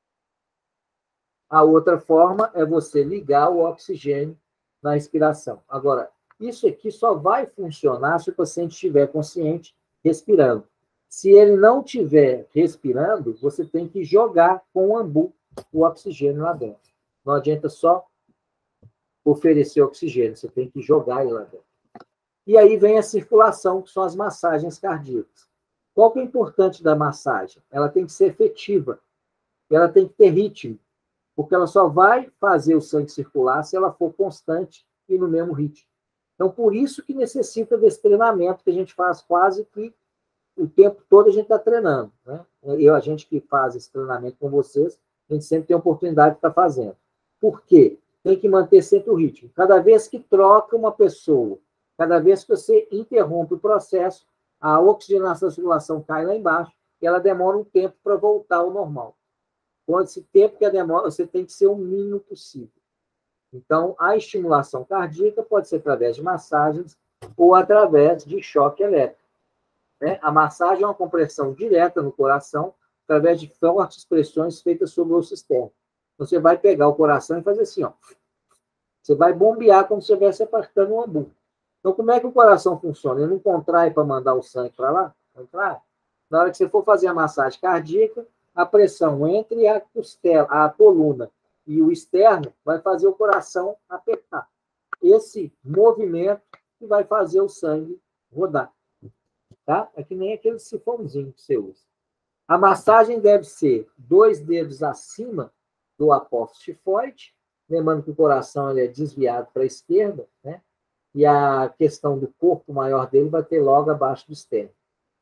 A outra forma é você ligar o oxigênio na respiração. Agora, isso aqui só vai funcionar se o paciente estiver consciente, respirando. Se ele não estiver respirando, você tem que jogar com o ambu o oxigênio lá dentro. Não adianta só oferecer oxigênio, você tem que jogar ele lá dentro. E aí vem a circulação, que são as massagens cardíacas. Qual que é o importante da massagem? Ela tem que ser efetiva, ela tem que ter ritmo, porque ela só vai fazer o sangue circular se ela for constante e no mesmo ritmo. Então, por isso que necessita desse treinamento que a gente faz quase que o tempo todo a gente está treinando. Né? A gente que faz esse treinamento com vocês, a gente sempre tem a oportunidade de estar fazendo. Por quê? Tem que manter sempre o ritmo. Cada vez que troca uma pessoa, cada vez que você interrompe o processo, a oxigenação da circulação cai lá embaixo e ela demora um tempo para voltar ao normal. Com esse tempo que demora, você tem que ser o mínimo possível. Então, a estimulação cardíaca pode ser através de massagens ou através de choque elétrico. Né? A massagem é uma compressão direta no coração através de fortes pressões feitas sobre o osso externo. Então, você vai pegar o coração e fazer assim, ó. Você vai bombear como se estivesse apertando um ambu. Então, como é que o coração funciona? Ele não contrai para mandar o sangue para lá? Contrai. Na hora que você for fazer a massagem cardíaca, a pressão entre a costela, a coluna e o externo vai fazer o coração apertar. Esse movimento que vai fazer o sangue rodar. Tá? É que nem aquele sifãozinho que você usa. A massagem deve ser 2 dedos acima do apófise tifoide, lembrando que o coração ele é desviado para a esquerda, né? E a questão do corpo maior dele vai ter logo abaixo do externo.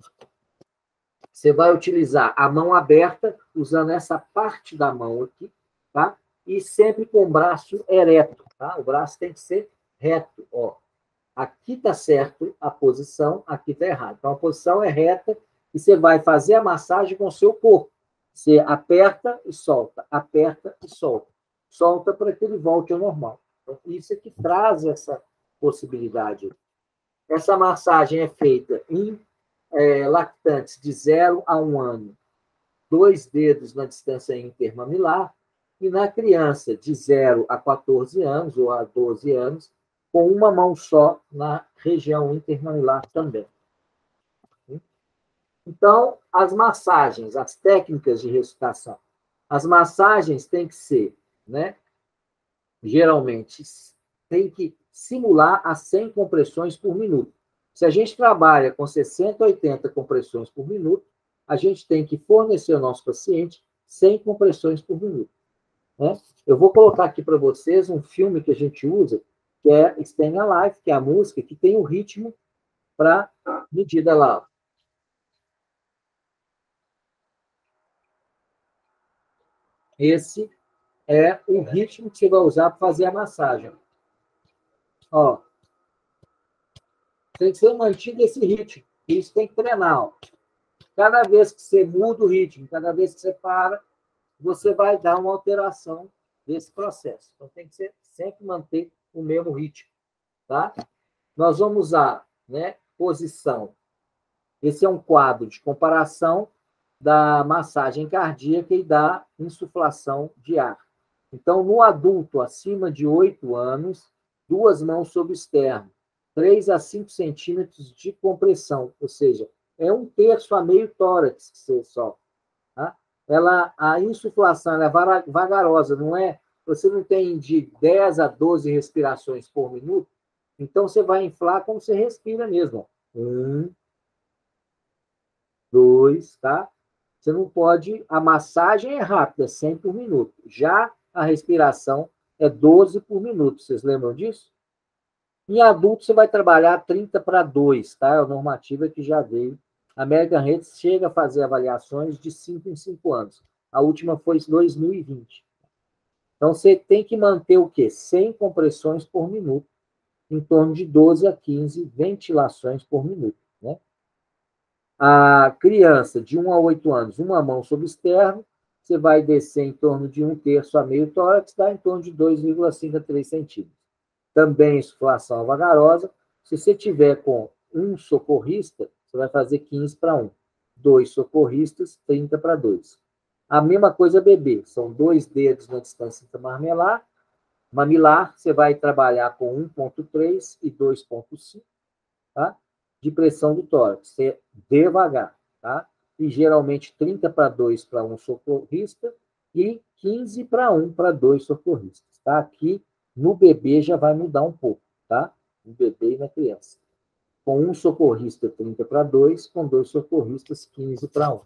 Você vai utilizar a mão aberta, usando essa parte da mão aqui, tá? E sempre com o braço ereto, tá? O braço tem que ser reto, ó. Aqui está certo a posição, aqui está errado. Então, a posição é reta e você vai fazer a massagem com o seu corpo. Você aperta e solta, aperta e solta. Solta para que ele volte ao normal. Então, isso é que traz essa possibilidade. Essa massagem é feita em lactantes de 0 a 1 ano, 2 dedos na distância intermamilar, e na criança de 0 a 14 anos ou a 12 anos, com uma mão só na região intermamilar também. Então, as massagens, as técnicas de ressuscitação. As massagens têm que ser, né, geralmente, tem que simular a 100 compressões por minuto. Se a gente trabalha com 60 a 80 compressões por minuto, a gente tem que fornecer ao nosso paciente 100 compressões por minuto. Né? Eu vou colocar aqui para vocês um filme que a gente usa, que é Staying Alive, que é a música que tem o ritmo para medida lá. Esse é o ritmo que você vai usar para fazer a massagem. Ó, tem que ser mantido esse ritmo. Isso tem que treinar. Ó. Cada vez que você muda o ritmo, cada vez que você para, você vai dar uma alteração desse processo. Então, tem que ser, sempre manter o mesmo ritmo. Tá? Nós vamos usar, né, posição. Esse é um quadro de comparação da massagem cardíaca e da insuflação de ar. Então, no adulto acima de 8 anos, 2 mãos sobre o externo, 3 a 5 centímetros de compressão, ou seja, é 1/3 a meio tórax que você sofre. Tá? A insuflação ela é vagarosa, não é? Você não tem de 10 a 12 respirações por minuto, então você vai inflar como você respira mesmo. 1, 2, tá? Você não pode... A massagem é rápida, 100 por minuto. Já a respiração é 12 por minuto. Vocês lembram disso? Em adulto, você vai trabalhar 30/2, tá? É a normativa que já veio. A American Heart chega a fazer avaliações de 5 em 5 anos. A última foi em 2020. Então, você tem que manter o quê? 100 compressões por minuto, em torno de 12 a 15 ventilações por minuto, né? A criança de 1 a 8 anos, uma mão sobre o externo, você vai descer em torno de 1/3 a meio tórax, dá em torno de 2,5 a 3 centímetros. Também insuflação vagarosa. Se você tiver com um socorrista, você vai fazer 15/1. 2 socorristas, 30/2. A mesma coisa bebê. São 2 dedos na distância mamilar. Você vai trabalhar com 1,3 e 2,5, tá? De pressão do tórax. Você devagar, tá? E geralmente 30/2 para um socorrista e 15/1 para 2 socorristas, tá? Aqui no bebê já vai mudar um pouco, tá? No bebê e na criança. Com um socorrista 30/2, com 2 socorristas 15/1.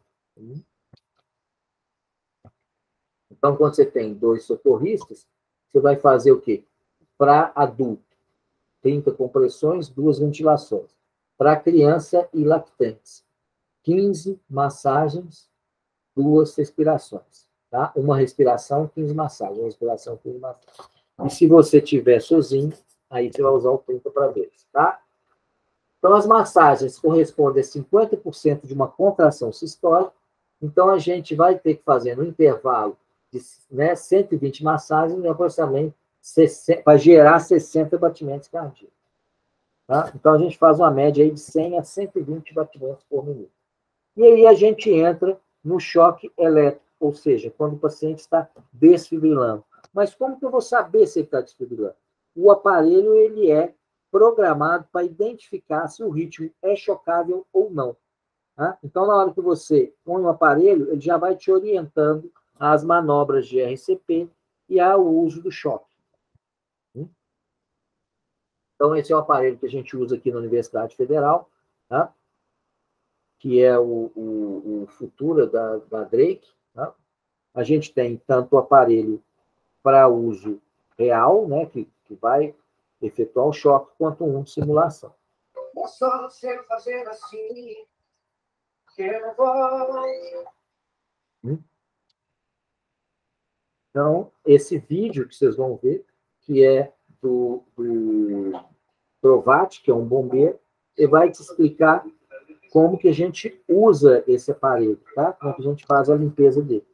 Então, quando você tem 2 socorristas, você vai fazer o quê? Para adulto, 30 compressões, 2 ventilações. Para criança e lactantes, 15 massagens, 2 respirações. Tá? Uma respiração, 15 massagens. Uma respiração, 15 massagens. E se você estiver sozinho, aí você vai usar o 30/2. Tá? Então, as massagens correspondem a 50% de uma contração sistólica. Então, a gente vai ter que fazer no intervalo de 120 massagens, aproximadamente para gerar 60 batimentos cardíacos. Tá? Então, a gente faz uma média aí de 100 a 120 batimentos por minuto. E aí a gente entra no choque elétrico, ou seja, quando o paciente está desfibrilando. Mas como que eu vou saber se ele está desfibrilando? O aparelho ele é programado para identificar se o ritmo é chocável ou não. Tá? Então, na hora que você põe o aparelho, ele já vai te orientando às manobras de RCP e ao uso do choque. Então, esse é o aparelho que a gente usa aqui na Universidade Federal, tá? Que é o Futura da Drake. Tá? A gente tem tanto o aparelho para uso real, né, que vai efetuar o choque, quanto um de simulação. É só você fazer assim, que eu vou. Então, esse vídeo que vocês vão ver, que é do Provati, que é um bombeiro, ele vai te explicar como que a gente usa esse aparelho, tá? Como que a gente faz a limpeza dele.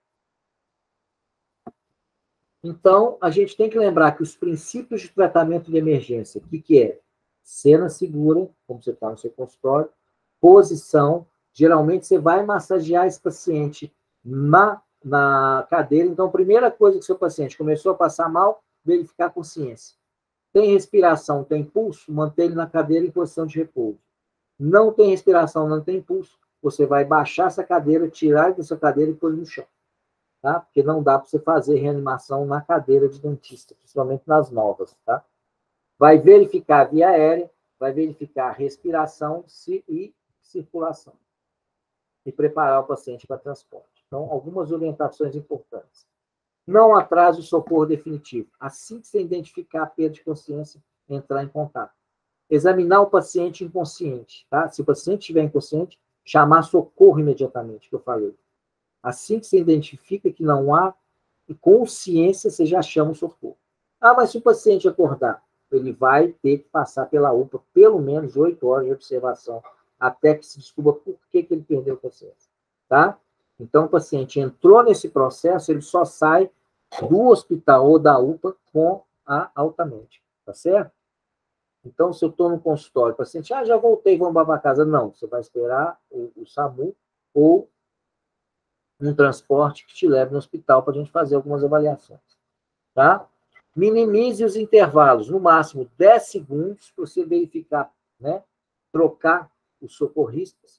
Então, a gente tem que lembrar que os princípios de tratamento de emergência, o que é? Cena segura, como você está no seu consultório, posição, geralmente você vai massagear esse paciente na cadeira. Então, a primeira coisa que o seu paciente começou a passar mal, verificar a consciência. Tem respiração, tem pulso, manter ele na cadeira em posição de repouso. Não tem respiração, não tem pulso, você vai baixar essa cadeira, tirar dessa cadeira e pôr no chão. Tá? Porque não dá para você fazer reanimação na cadeira de dentista, principalmente nas novas. Tá? Vai verificar a via aérea, vai verificar a respiração e circulação. E preparar o paciente para transporte. Então, algumas orientações importantes. Não atrase o socorro definitivo. Assim que você identificar a perda de consciência, entrar em contato. Examinar o paciente inconsciente. Tá? Se o paciente estiver inconsciente, chamar socorro imediatamente, que eu falei. Assim que você identifica que não há consciência, você já chama o socorro. Ah, mas se o paciente acordar, ele vai ter que passar pela UPA pelo menos 8 horas de observação, até que se descubra por que ele perdeu a consciência. Tá? Então, o paciente entrou nesse processo, ele só sai do hospital ou da UPA com a alta médica. Tá certo? Então, se eu estou no consultório, o paciente, já voltei, vamos para casa. Não, você vai esperar o SAMU ou um transporte que te leve no hospital para a gente fazer algumas avaliações. Tá? Minimize os intervalos, no máximo 10 segundos, para você verificar, né? Trocar os socorristas,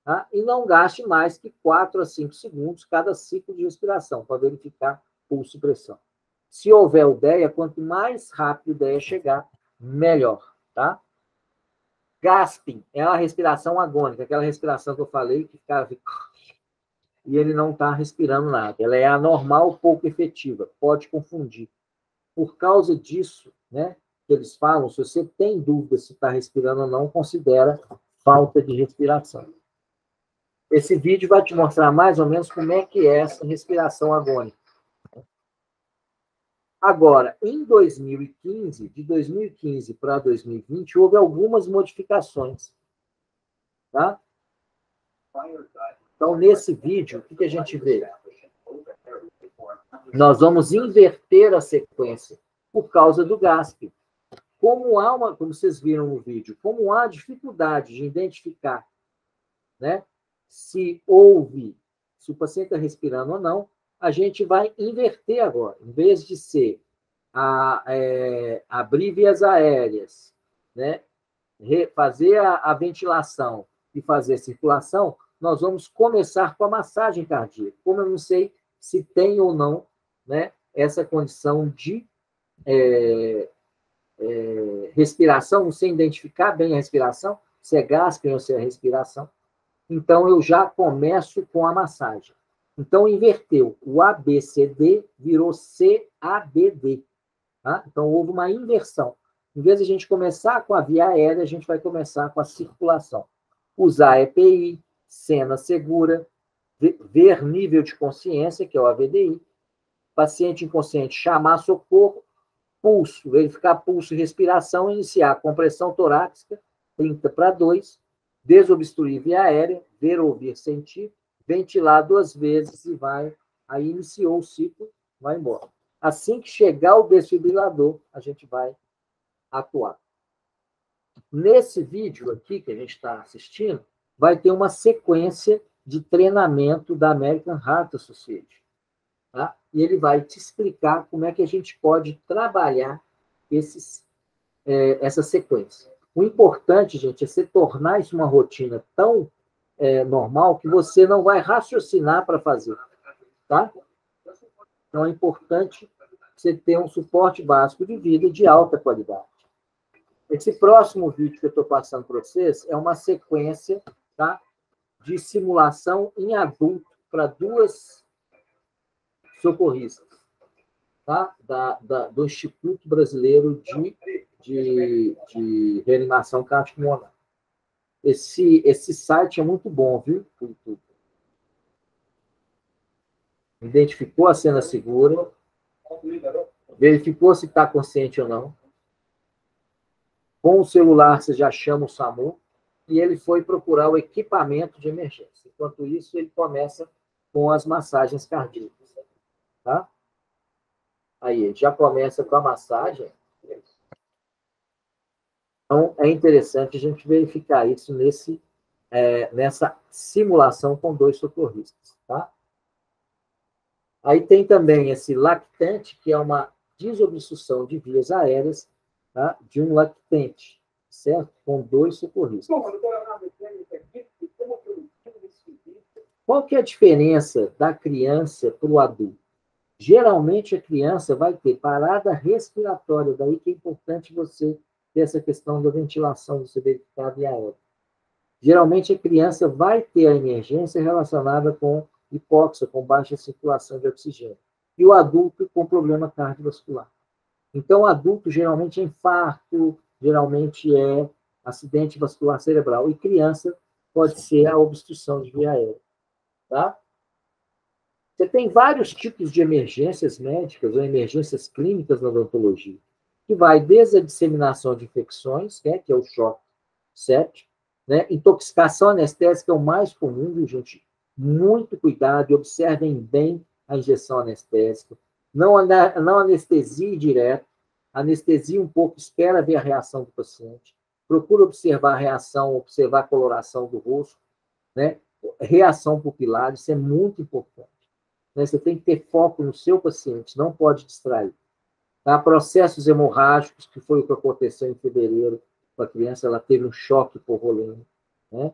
tá? E não gaste mais que 4 a 5 segundos cada ciclo de respiração, para verificar pulso e pressão. Se houver UDEA, quanto mais rápido a UDEA chegar, melhor, tá? Gasping é a respiração agônica, aquela respiração que eu falei, que ficava... E ele não está respirando nada. Ela é anormal, pouco efetiva, pode confundir. Por causa disso, né, que eles falam, se você tem dúvida se está respirando ou não, considera falta de respiração. Esse vídeo vai te mostrar mais ou menos como é que é essa respiração agônica. Agora, em 2015, de 2015 para 2020, houve algumas modificações. Tá? Então, nesse vídeo, o que a gente vê? Nós vamos inverter a sequência por causa do GASP. Como vocês viram no vídeo, como há dificuldade de identificar, né, se o paciente está respirando ou não, a gente vai inverter agora. Em vez de ser abrir vias aéreas, né, fazer a ventilação e fazer a circulação, nós vamos começar com a massagem cardíaca. Como eu não sei se tem ou não, né, essa condição de respiração, sem identificar bem a respiração, se é GASP ou se é respiração, então eu já começo com a massagem. Então, inverteu. O ABCD virou CABD. Tá? Então, houve uma inversão. Em vez de a gente começar com a via aérea, a gente vai começar com a circulação. Usar EPI, cena segura, ver nível de consciência, que é o AVDI, paciente inconsciente chamar socorro, pulso, verificar pulso e respiração, iniciar compressão torácica, 30/2, desobstruir via aérea, ver, ouvir, sentir, ventilar 2 vezes e vai. Aí iniciou o ciclo, vai embora. Assim que chegar o desfibrilador, a gente vai atuar. Nesse vídeo aqui que a gente está assistindo, vai ter uma sequência de treinamento da American Heart Association. Tá? E ele vai te explicar como é que a gente pode trabalhar essa sequência. O importante, gente, é você tornar isso uma rotina tão normal que você não vai raciocinar para fazer. Tá? Então, é importante você ter um suporte básico de vida de alta qualidade. Esse próximo vídeo que eu estou passando para vocês é uma sequência, tá, de simulação em adulto para 2 socorristas, tá, do Instituto Brasileiro de Reanimação Cardiopulmonar. Esse site é muito bom, viu? Identificou a cena segura, verificou se está consciente ou não. Com o celular, você já chama o SAMU e ele foi procurar o equipamento de emergência. Enquanto isso, ele começa com as massagens cardíacas. Tá? Aí, ele já começa com a massagem. Então, é interessante a gente verificar isso nessa simulação com 2 socorristas. Tá? Aí tem também esse lactante, que é uma desobstrução de vias aéreas, tá, de um lactente, certo? Com 2 socorristas. Qual que é a diferença da criança para o adulto? Geralmente, a criança vai ter parada respiratória, daí que é importante você ter essa questão da ventilação, você verificar a via aérea. Geralmente, a criança vai ter a emergência relacionada com hipóxia, com baixa circulação de oxigênio. E o adulto com problema cardiovascular. Então, o adulto geralmente é infarto, geralmente é acidente vascular cerebral. E criança pode ser a obstrução de via aérea. Tá? Você tem vários tipos de emergências médicas ou emergências clínicas na odontologia, que vai desde a disseminação de infecções, né, que é o choque séptico, né, intoxicação anestésica é o mais comum, viu, gente? Muito cuidado e observem bem a injeção anestésica. Não anestesie direto, anestesia um pouco, espera ver a reação do paciente, procura observar a reação, observar a coloração do rosto, né? Reação pupilar, isso é muito importante. Né? Você tem que ter foco no seu paciente, não pode distrair. Tá? Processos hemorrágicos, que foi o que aconteceu em fevereiro com a criança, ela teve um choque hipovolêmico, né?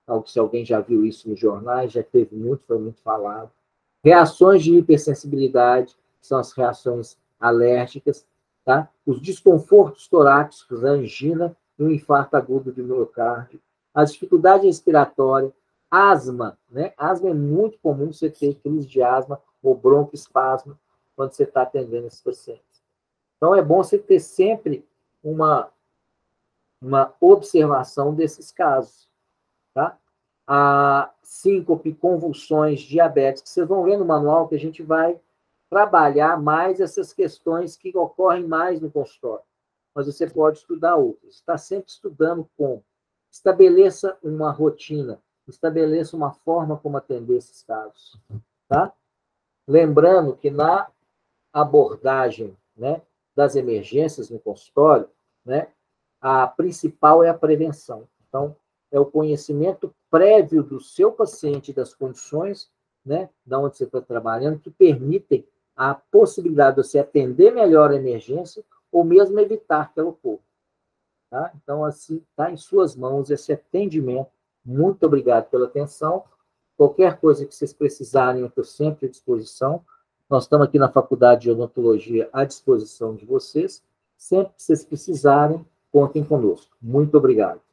se alguém já viu isso nos jornais, já teve muito, foi muito falado. Reações de hipersensibilidade, são as reações alérgicas, tá? Os desconfortos torácicos, a angina e o infarto agudo do miocárdio, a dificuldade respiratória, asma, né? Asma é muito comum você ter crise de asma ou broncoespasmo quando você está atendendo esses pacientes. Então, é bom você ter sempre uma observação desses casos, tá? A síncope, convulsões, diabetes, que vocês vão ver no manual que a gente vai trabalhar mais essas questões que ocorrem mais no consultório. Mas você pode estudar outras. Está sempre estudando como. Estabeleça uma rotina, estabeleça uma forma como atender esses casos, tá? Lembrando que na abordagem, né, das emergências no consultório, né, a principal é a prevenção. Então, é o conhecimento prévio do seu paciente, das condições, né, da onde você está trabalhando, que permitem a possibilidade de você atender melhor a emergência ou mesmo evitar que ela ocorra. Tá? Então, assim, está em suas mãos esse atendimento. Muito obrigado pela atenção. Qualquer coisa que vocês precisarem, eu estou sempre à disposição. Nós estamos aqui na Faculdade de Odontologia à disposição de vocês. Sempre que vocês precisarem, contem conosco. Muito obrigado.